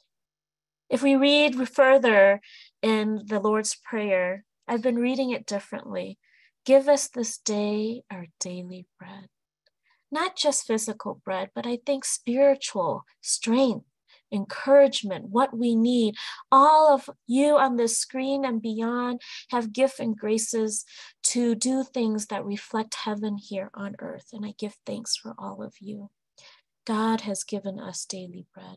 If we read further in the Lord's Prayer, I've been reading it differently. Give us this day our daily bread. Not just physical bread, but I think spiritual strength, encouragement, what we need. All of you on this screen and beyond have gifts and graces to do things that reflect heaven here on earth. And I give thanks for all of you. God has given us daily bread.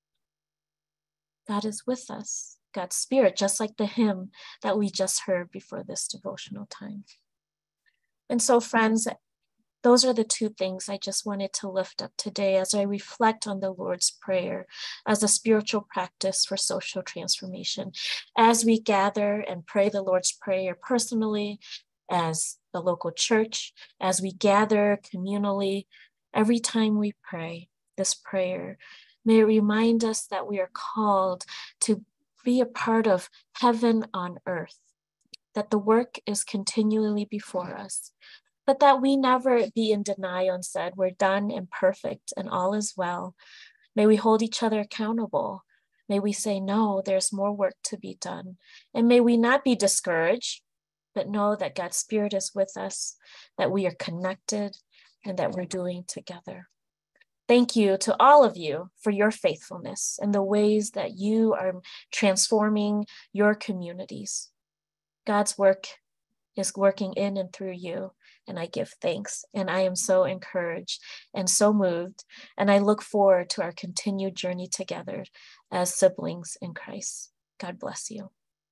God is with us, God's Spirit, just like the hymn that we just heard before this devotional time. And so, friends, those are the two things I just wanted to lift up today as I reflect on the Lord's Prayer as a spiritual practice for social transformation. As we gather and pray the Lord's Prayer personally, as the local church, as we gather communally, every time we pray this prayer, may it remind us that we are called to be a part of heaven on earth, that the work is continually before us, but that we never be in denial and said, we're done and perfect and all is well. May we hold each other accountable. May we say, no, there's more work to be done. And may we not be discouraged, but know that God's Spirit is with us, that we are connected, and that we're doing together. Thank you to all of you for your faithfulness and the ways that you are transforming your communities. God's work is working in and through you. and I give thanks. And I am so encouraged and so moved. And I look forward to our continued journey together as siblings in Christ. God bless you.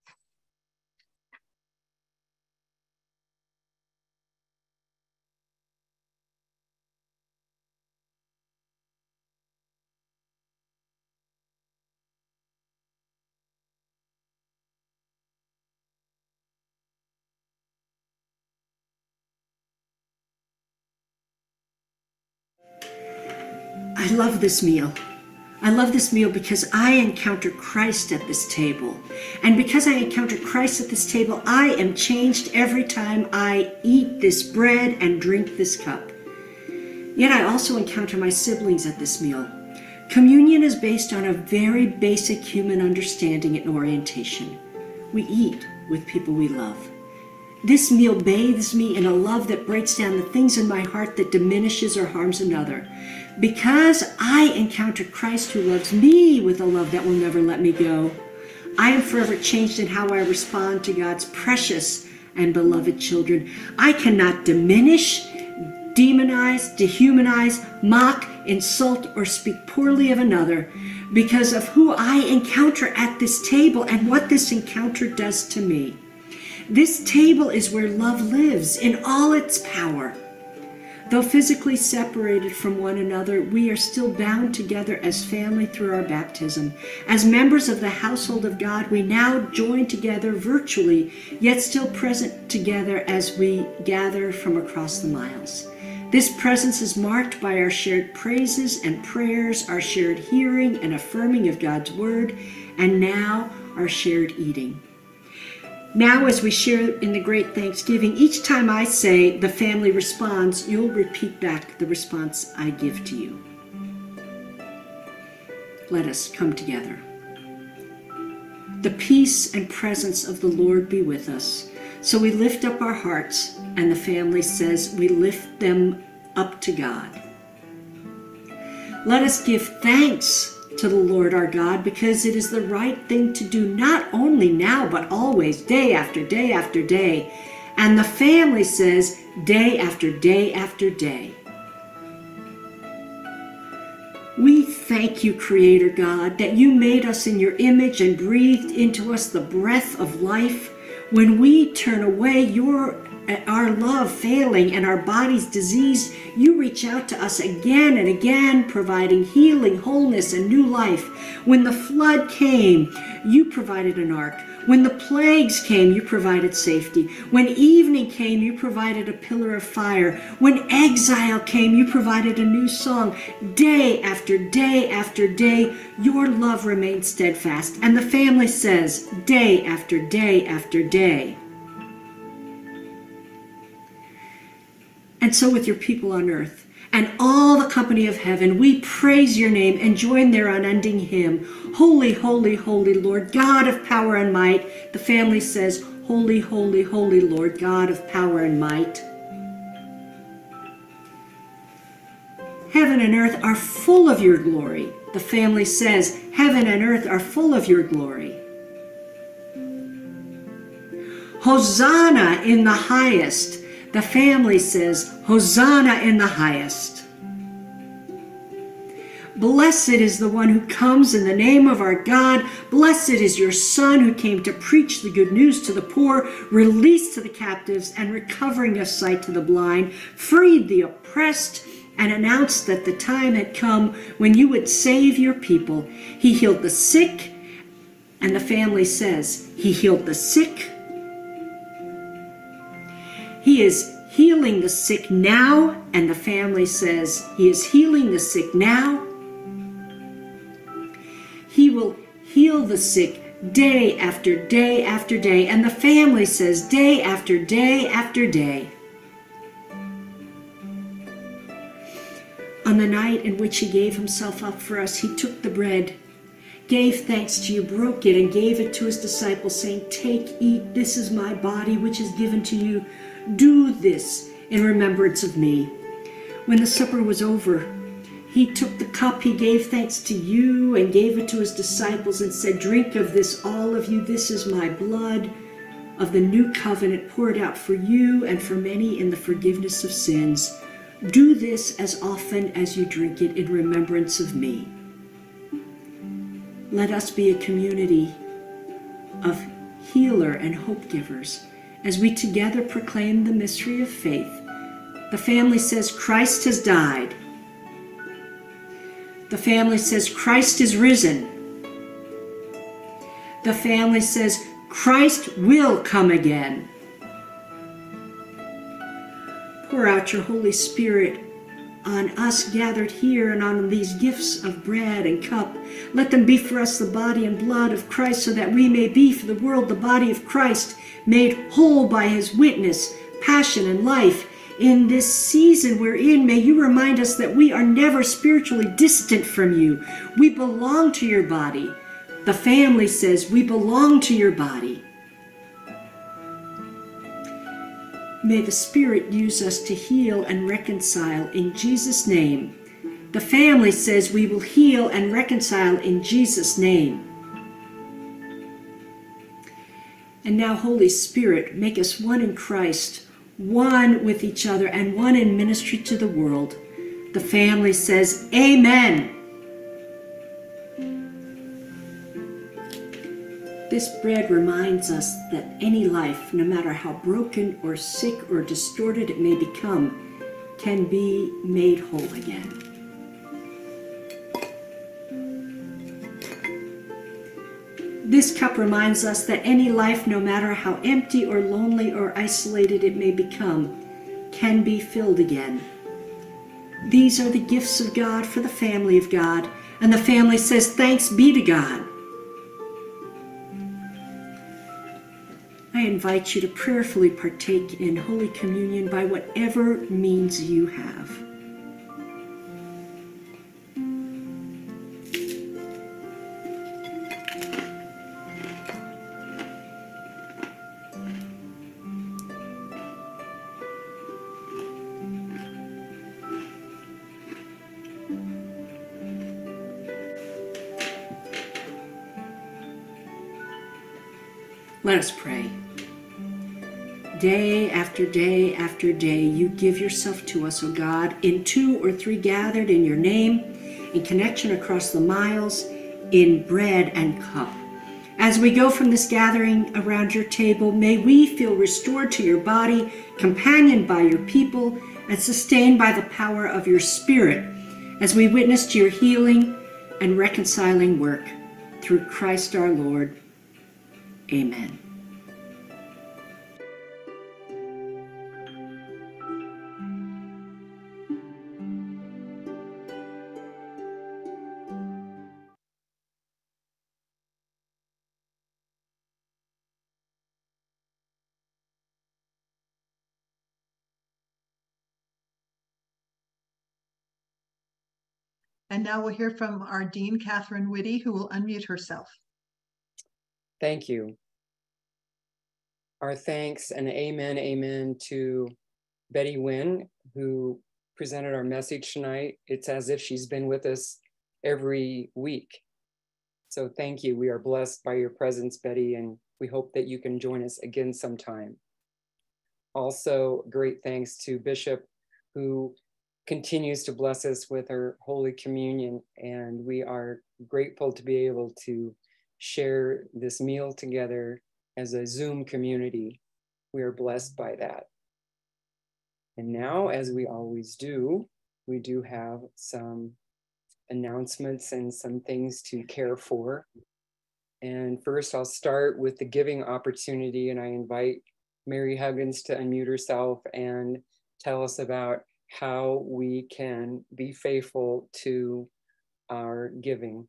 I love this meal. I love this meal because I encounter Christ at this table. And because I encounter Christ at this table, I am changed every time I eat this bread and drink this cup. Yet I also encounter my siblings at this meal. Communion is based on a very basic human understanding and orientation. We eat with people we love. This meal bathes me in a love that breaks down the things in my heart that diminishes or harms another. Because I encounter Christ who loves me with a love that will never let me go, I am forever changed in how I respond to God's precious and beloved children. I cannot diminish, demonize, dehumanize, mock, insult, or speak poorly of another because of who I encounter at this table and what this encounter does to me. This table is where love lives in all its power. Though physically separated from one another, we are still bound together as family through our baptism. As members of the household of God, we now join together virtually, yet still present together as we gather from across the miles. This presence is marked by our shared praises and prayers, our shared hearing and affirming of God's word, and now our shared eating. Now, as we share in the great Thanksgiving, each time I say the family responds, you'll repeat back the response I give to you. Let us come together. The peace and presence of the Lord be with us. So we lift up our hearts, and the family says we lift them up to God. Let us give thanks to the Lord our God, because it is the right thing to do, not only now, but always, day after day after day. And the family says, day after day after day. We thank you, Creator God, that you made us in your image and breathed into us the breath of life. When we turn away, your our love failing and our bodies diseased, you reach out to us again and again, providing healing, wholeness, and new life. When the flood came, you provided an ark. When the plagues came, you provided safety. When evening came, you provided a pillar of fire. When exile came, you provided a new song. Day after day after day, your love remained steadfast. And the family says, day after day after day. And so with your people on earth and all the company of heaven, we praise your name and join their unending hymn. Holy, holy, holy Lord, God of power and might. The family says, holy, holy, holy Lord, God of power and might. Heaven and earth are full of your glory. The family says, heaven and earth are full of your glory. Hosanna in the highest. The family says, Hosanna in the highest. Blessed is the one who comes in the name of our God. Blessed is your Son who came to preach the good news to the poor, release to the captives, and recovering of sight to the blind, freed the oppressed, and announced that the time had come when you would save your people. He healed the sick, and the family says, he healed the sick. He is healing the sick now, and the family says he is healing the sick now. He will heal the sick day after day after day, and the family says day after day after day. On the night in which he gave himself up for us, he took the bread, gave thanks to you, broke it, and gave it to his disciples, saying, take, eat, this is my body, which is given to you. Do this in remembrance of me. When the supper was over, he took the cup, he gave thanks to you, and gave it to his disciples, and said, drink of this, all of you, this is my blood, of the new covenant poured out for you and for many in the forgiveness of sins. Do this as often as you drink it in remembrance of me. Let us be a community of healer and hope givers as we together proclaim the mystery of faith. The family says Christ has died. The family says Christ is risen. The family says Christ will come again. Pour out your Holy Spirit on us gathered here and on these gifts of bread and cup. Let them be for us the body and blood of Christ, so that we may be for the world the body of Christ, made whole by his witness, passion, and life. In this season we're in, may you remind us that we are never spiritually distant from you. We belong to your body. The family says we belong to your body. May the Spirit use us to heal and reconcile in Jesus' name. The family says we will heal and reconcile in Jesus' name. And now, Holy Spirit, make us one in Christ, one with each other, and one in ministry to the world. The family says, Amen. This bread reminds us that any life, no matter how broken or sick or distorted it may become, can be made whole again. This cup reminds us that any life, no matter how empty or lonely or isolated it may become, can be filled again. These are the gifts of God for the family of God, and the family says, thanks be to God. I invite you to prayerfully partake in Holy Communion by whatever means you have. Let us pray. Day after day after day, you give yourself to us, O God, in two or three gathered in your name, in connection across the miles, in bread and cup. As we go from this gathering around your table, may we feel restored to your body, companioned by your people, and sustained by the power of your Spirit, as we witness to your healing and reconciling work. Through Christ our Lord. Amen. And now we'll hear from our Dean Kathryn Witte, who will unmute herself. Thank you. Our thanks and amen, amen to Betty Wynn, who presented our message tonight. It's as if she's been with us every week. So thank you. We are blessed by your presence, Betty, and we hope that you can join us again sometime. Also, great thanks to Bishop, who continues to bless us with her Holy Communion, and we are grateful to be able to share this meal together as a Zoom community. We are blessed by that. And now, as we always do, we do have some announcements and some things to care for. And first, I'll start with the giving opportunity, and I invite Mary Huggins to unmute herself and tell us about how we can be faithful to our giving.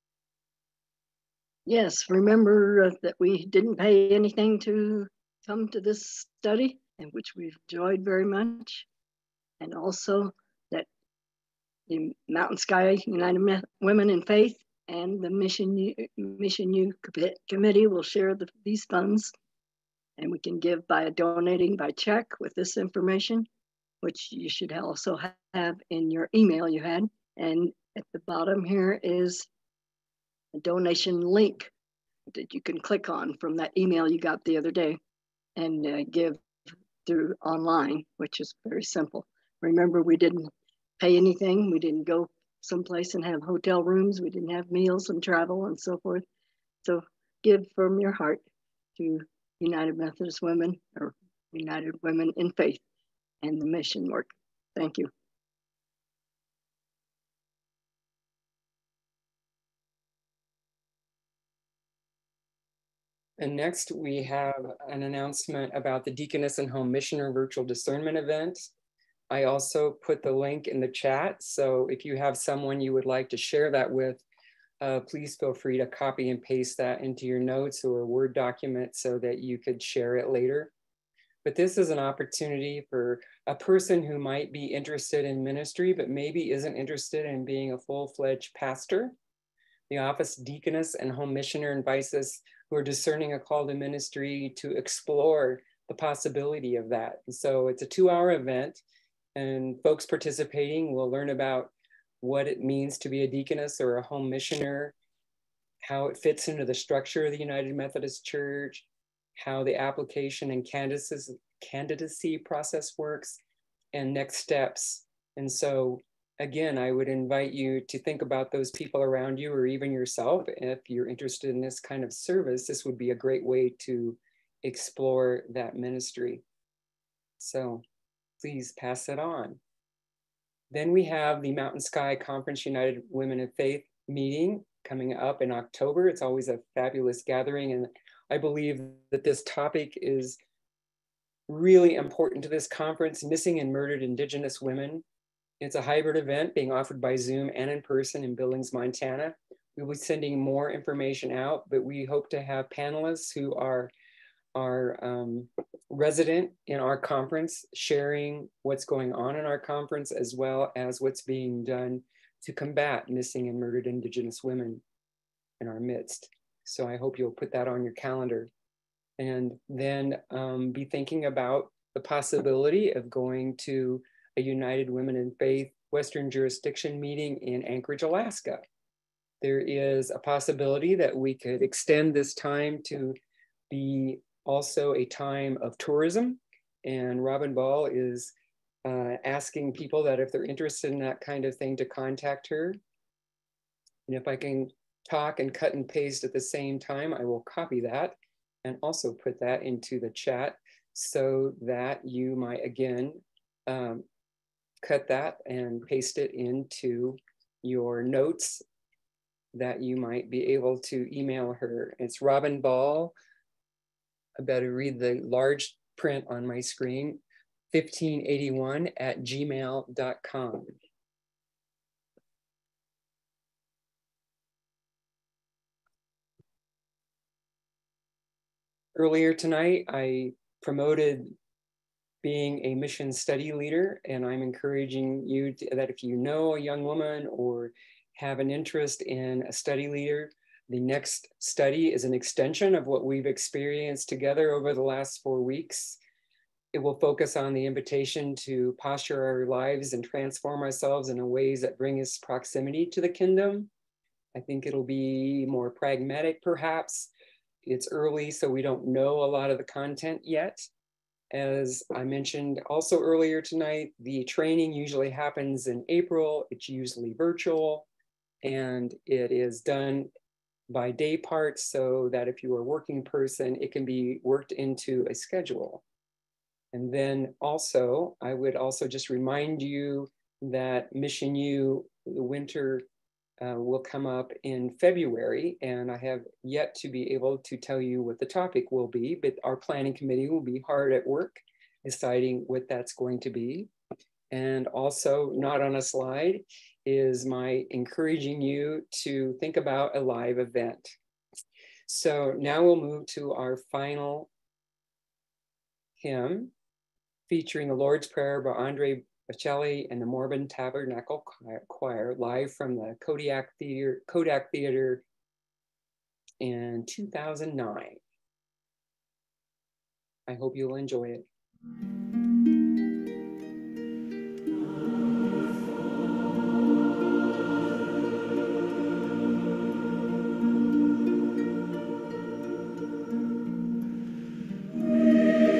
Yes, remember uh, that we didn't pay anything to come to this study, and which we've enjoyed very much. And also that the Mountain Sky United Women in Faith and the Mission U, Mission U Committee will share the, these funds, and we can give by donating by check with this information, which you should also have in your email you had. And at the bottom here is a donation link that you can click on from that email you got the other day. and uh, give through online, which is very simple. Remember, we didn't pay anything. We didn't go someplace and have hotel rooms. We didn't have meals and travel and so forth. So give from your heart to United Methodist Women, or United Women in Faith, and the mission work. Thank you. And next we have an announcement about the Deaconess and Home Missioner Virtual Discernment event. I also put the link in the chat. So if you have someone you would like to share that with, uh, please feel free to copy and paste that into your notes or a Word document so that you could share it later. But this is an opportunity for a person who might be interested in ministry, but maybe isn't interested in being a full-fledged pastor. The Office Deaconess and Home Missioner invites us who are discerning a call to ministry to explore the possibility of that. And so it's a two-hour event, and folks participating will learn about what it means to be a deaconess or a home missioner, how it fits into the structure of the United Methodist Church, how the application and candidacy, candidacy process works, and next steps. And so again, I would invite you to think about those people around you, or even yourself. If you're interested in this kind of service, this would be a great way to explore that ministry. So please pass it on. Then we have the Mountain Sky Conference United Women in Faith meeting coming up in October. It's always a fabulous gathering, and I believe that this topic is really important to this conference, missing and murdered Indigenous women. It's a hybrid event being offered by Zoom and in person in Billings, Montana. We'll be sending more information out, but we hope to have panelists who are, are um, resident in our conference, sharing what's going on in our conference, as well as what's being done to combat missing and murdered Indigenous women in our midst. So I hope you'll put that on your calendar. And then um, be thinking about the possibility of going to a United Women in Faith Western Jurisdiction meeting in Anchorage, Alaska. There is a possibility that we could extend this time to be also a time of tourism. And Robin Ball is uh, asking people that if they're interested in that kind of thing to contact her. And if I can talk and cut and paste at the same time, I will copy that and also put that into the chat so that you might, again, um, cut that and paste it into your notes that you might be able to email her. It's Robin Ball. I better read the large print on my screen, fifteen eighty-one at gmail dot com. Earlier tonight, I promoted being a mission study leader, and I'm encouraging you to, that if you know a young woman or have an interest in a study leader, the next study is an extension of what we've experienced together over the last four weeks. It will focus on the invitation to posture our lives and transform ourselves in ways that bring us proximity to the kingdom. I think it'll be more pragmatic, perhaps. It's early, so we don't know a lot of the content yet. As I mentioned also earlier tonight, the training usually happens in April. It's usually virtual, and it is done by day parts so that if you're a working person, it can be worked into a schedule. And then also, I would also just remind you that Mission U, the winter uh, will come up in February, and I have yet to be able to tell you what the topic will be, but our planning committee will be hard at work deciding what that's going to be. And also, not on a slide, is my encouraging you to think about a live event. So now we'll move to our final hymn, featuring the Lord's Prayer by Andre Bocelli and the Mormon Tabernacle Choir, live from the Kodak Theater, Kodak Theater in two thousand nine. I hope you'll enjoy it. We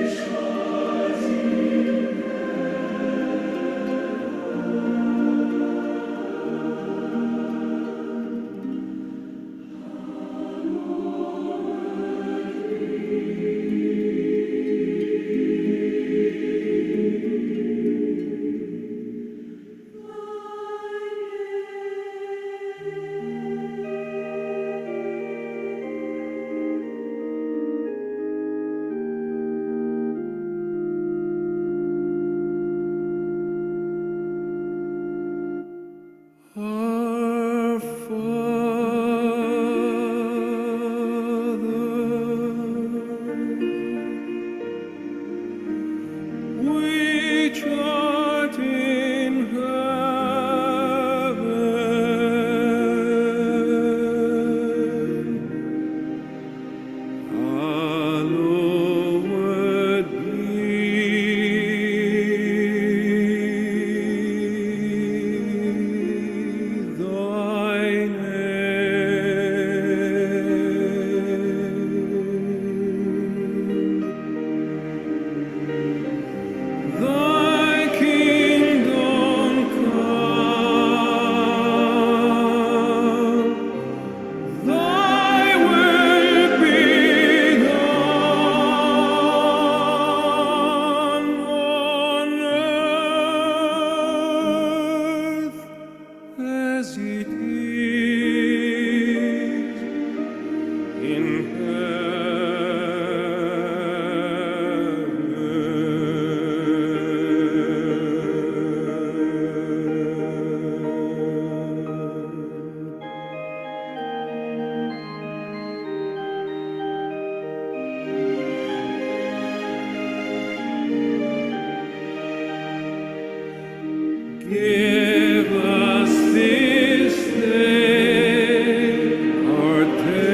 Give us this day our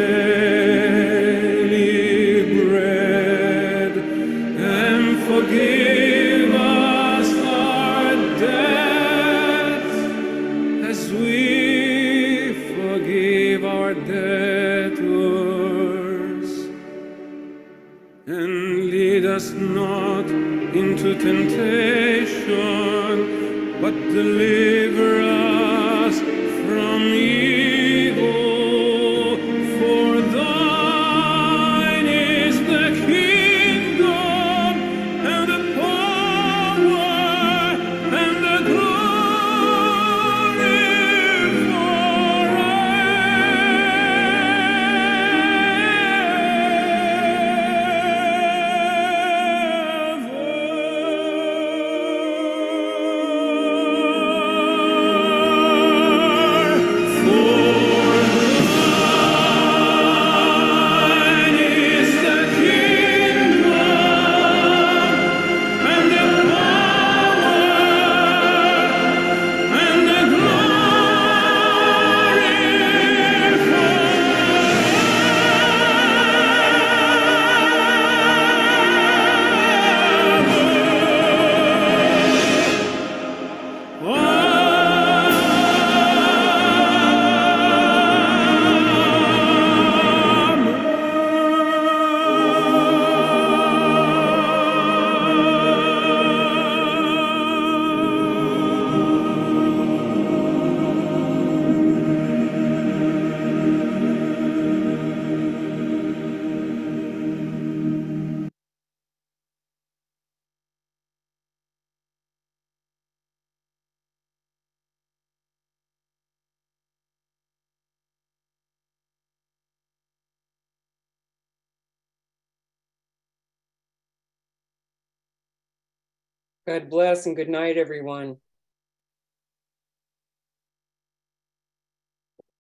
daily bread, and forgive us our debts as we forgive our debtors. And lead us not into temptation, but deliver us from evil. For thine is the kingdom, and the power, and the glory God bless and good night, everyone.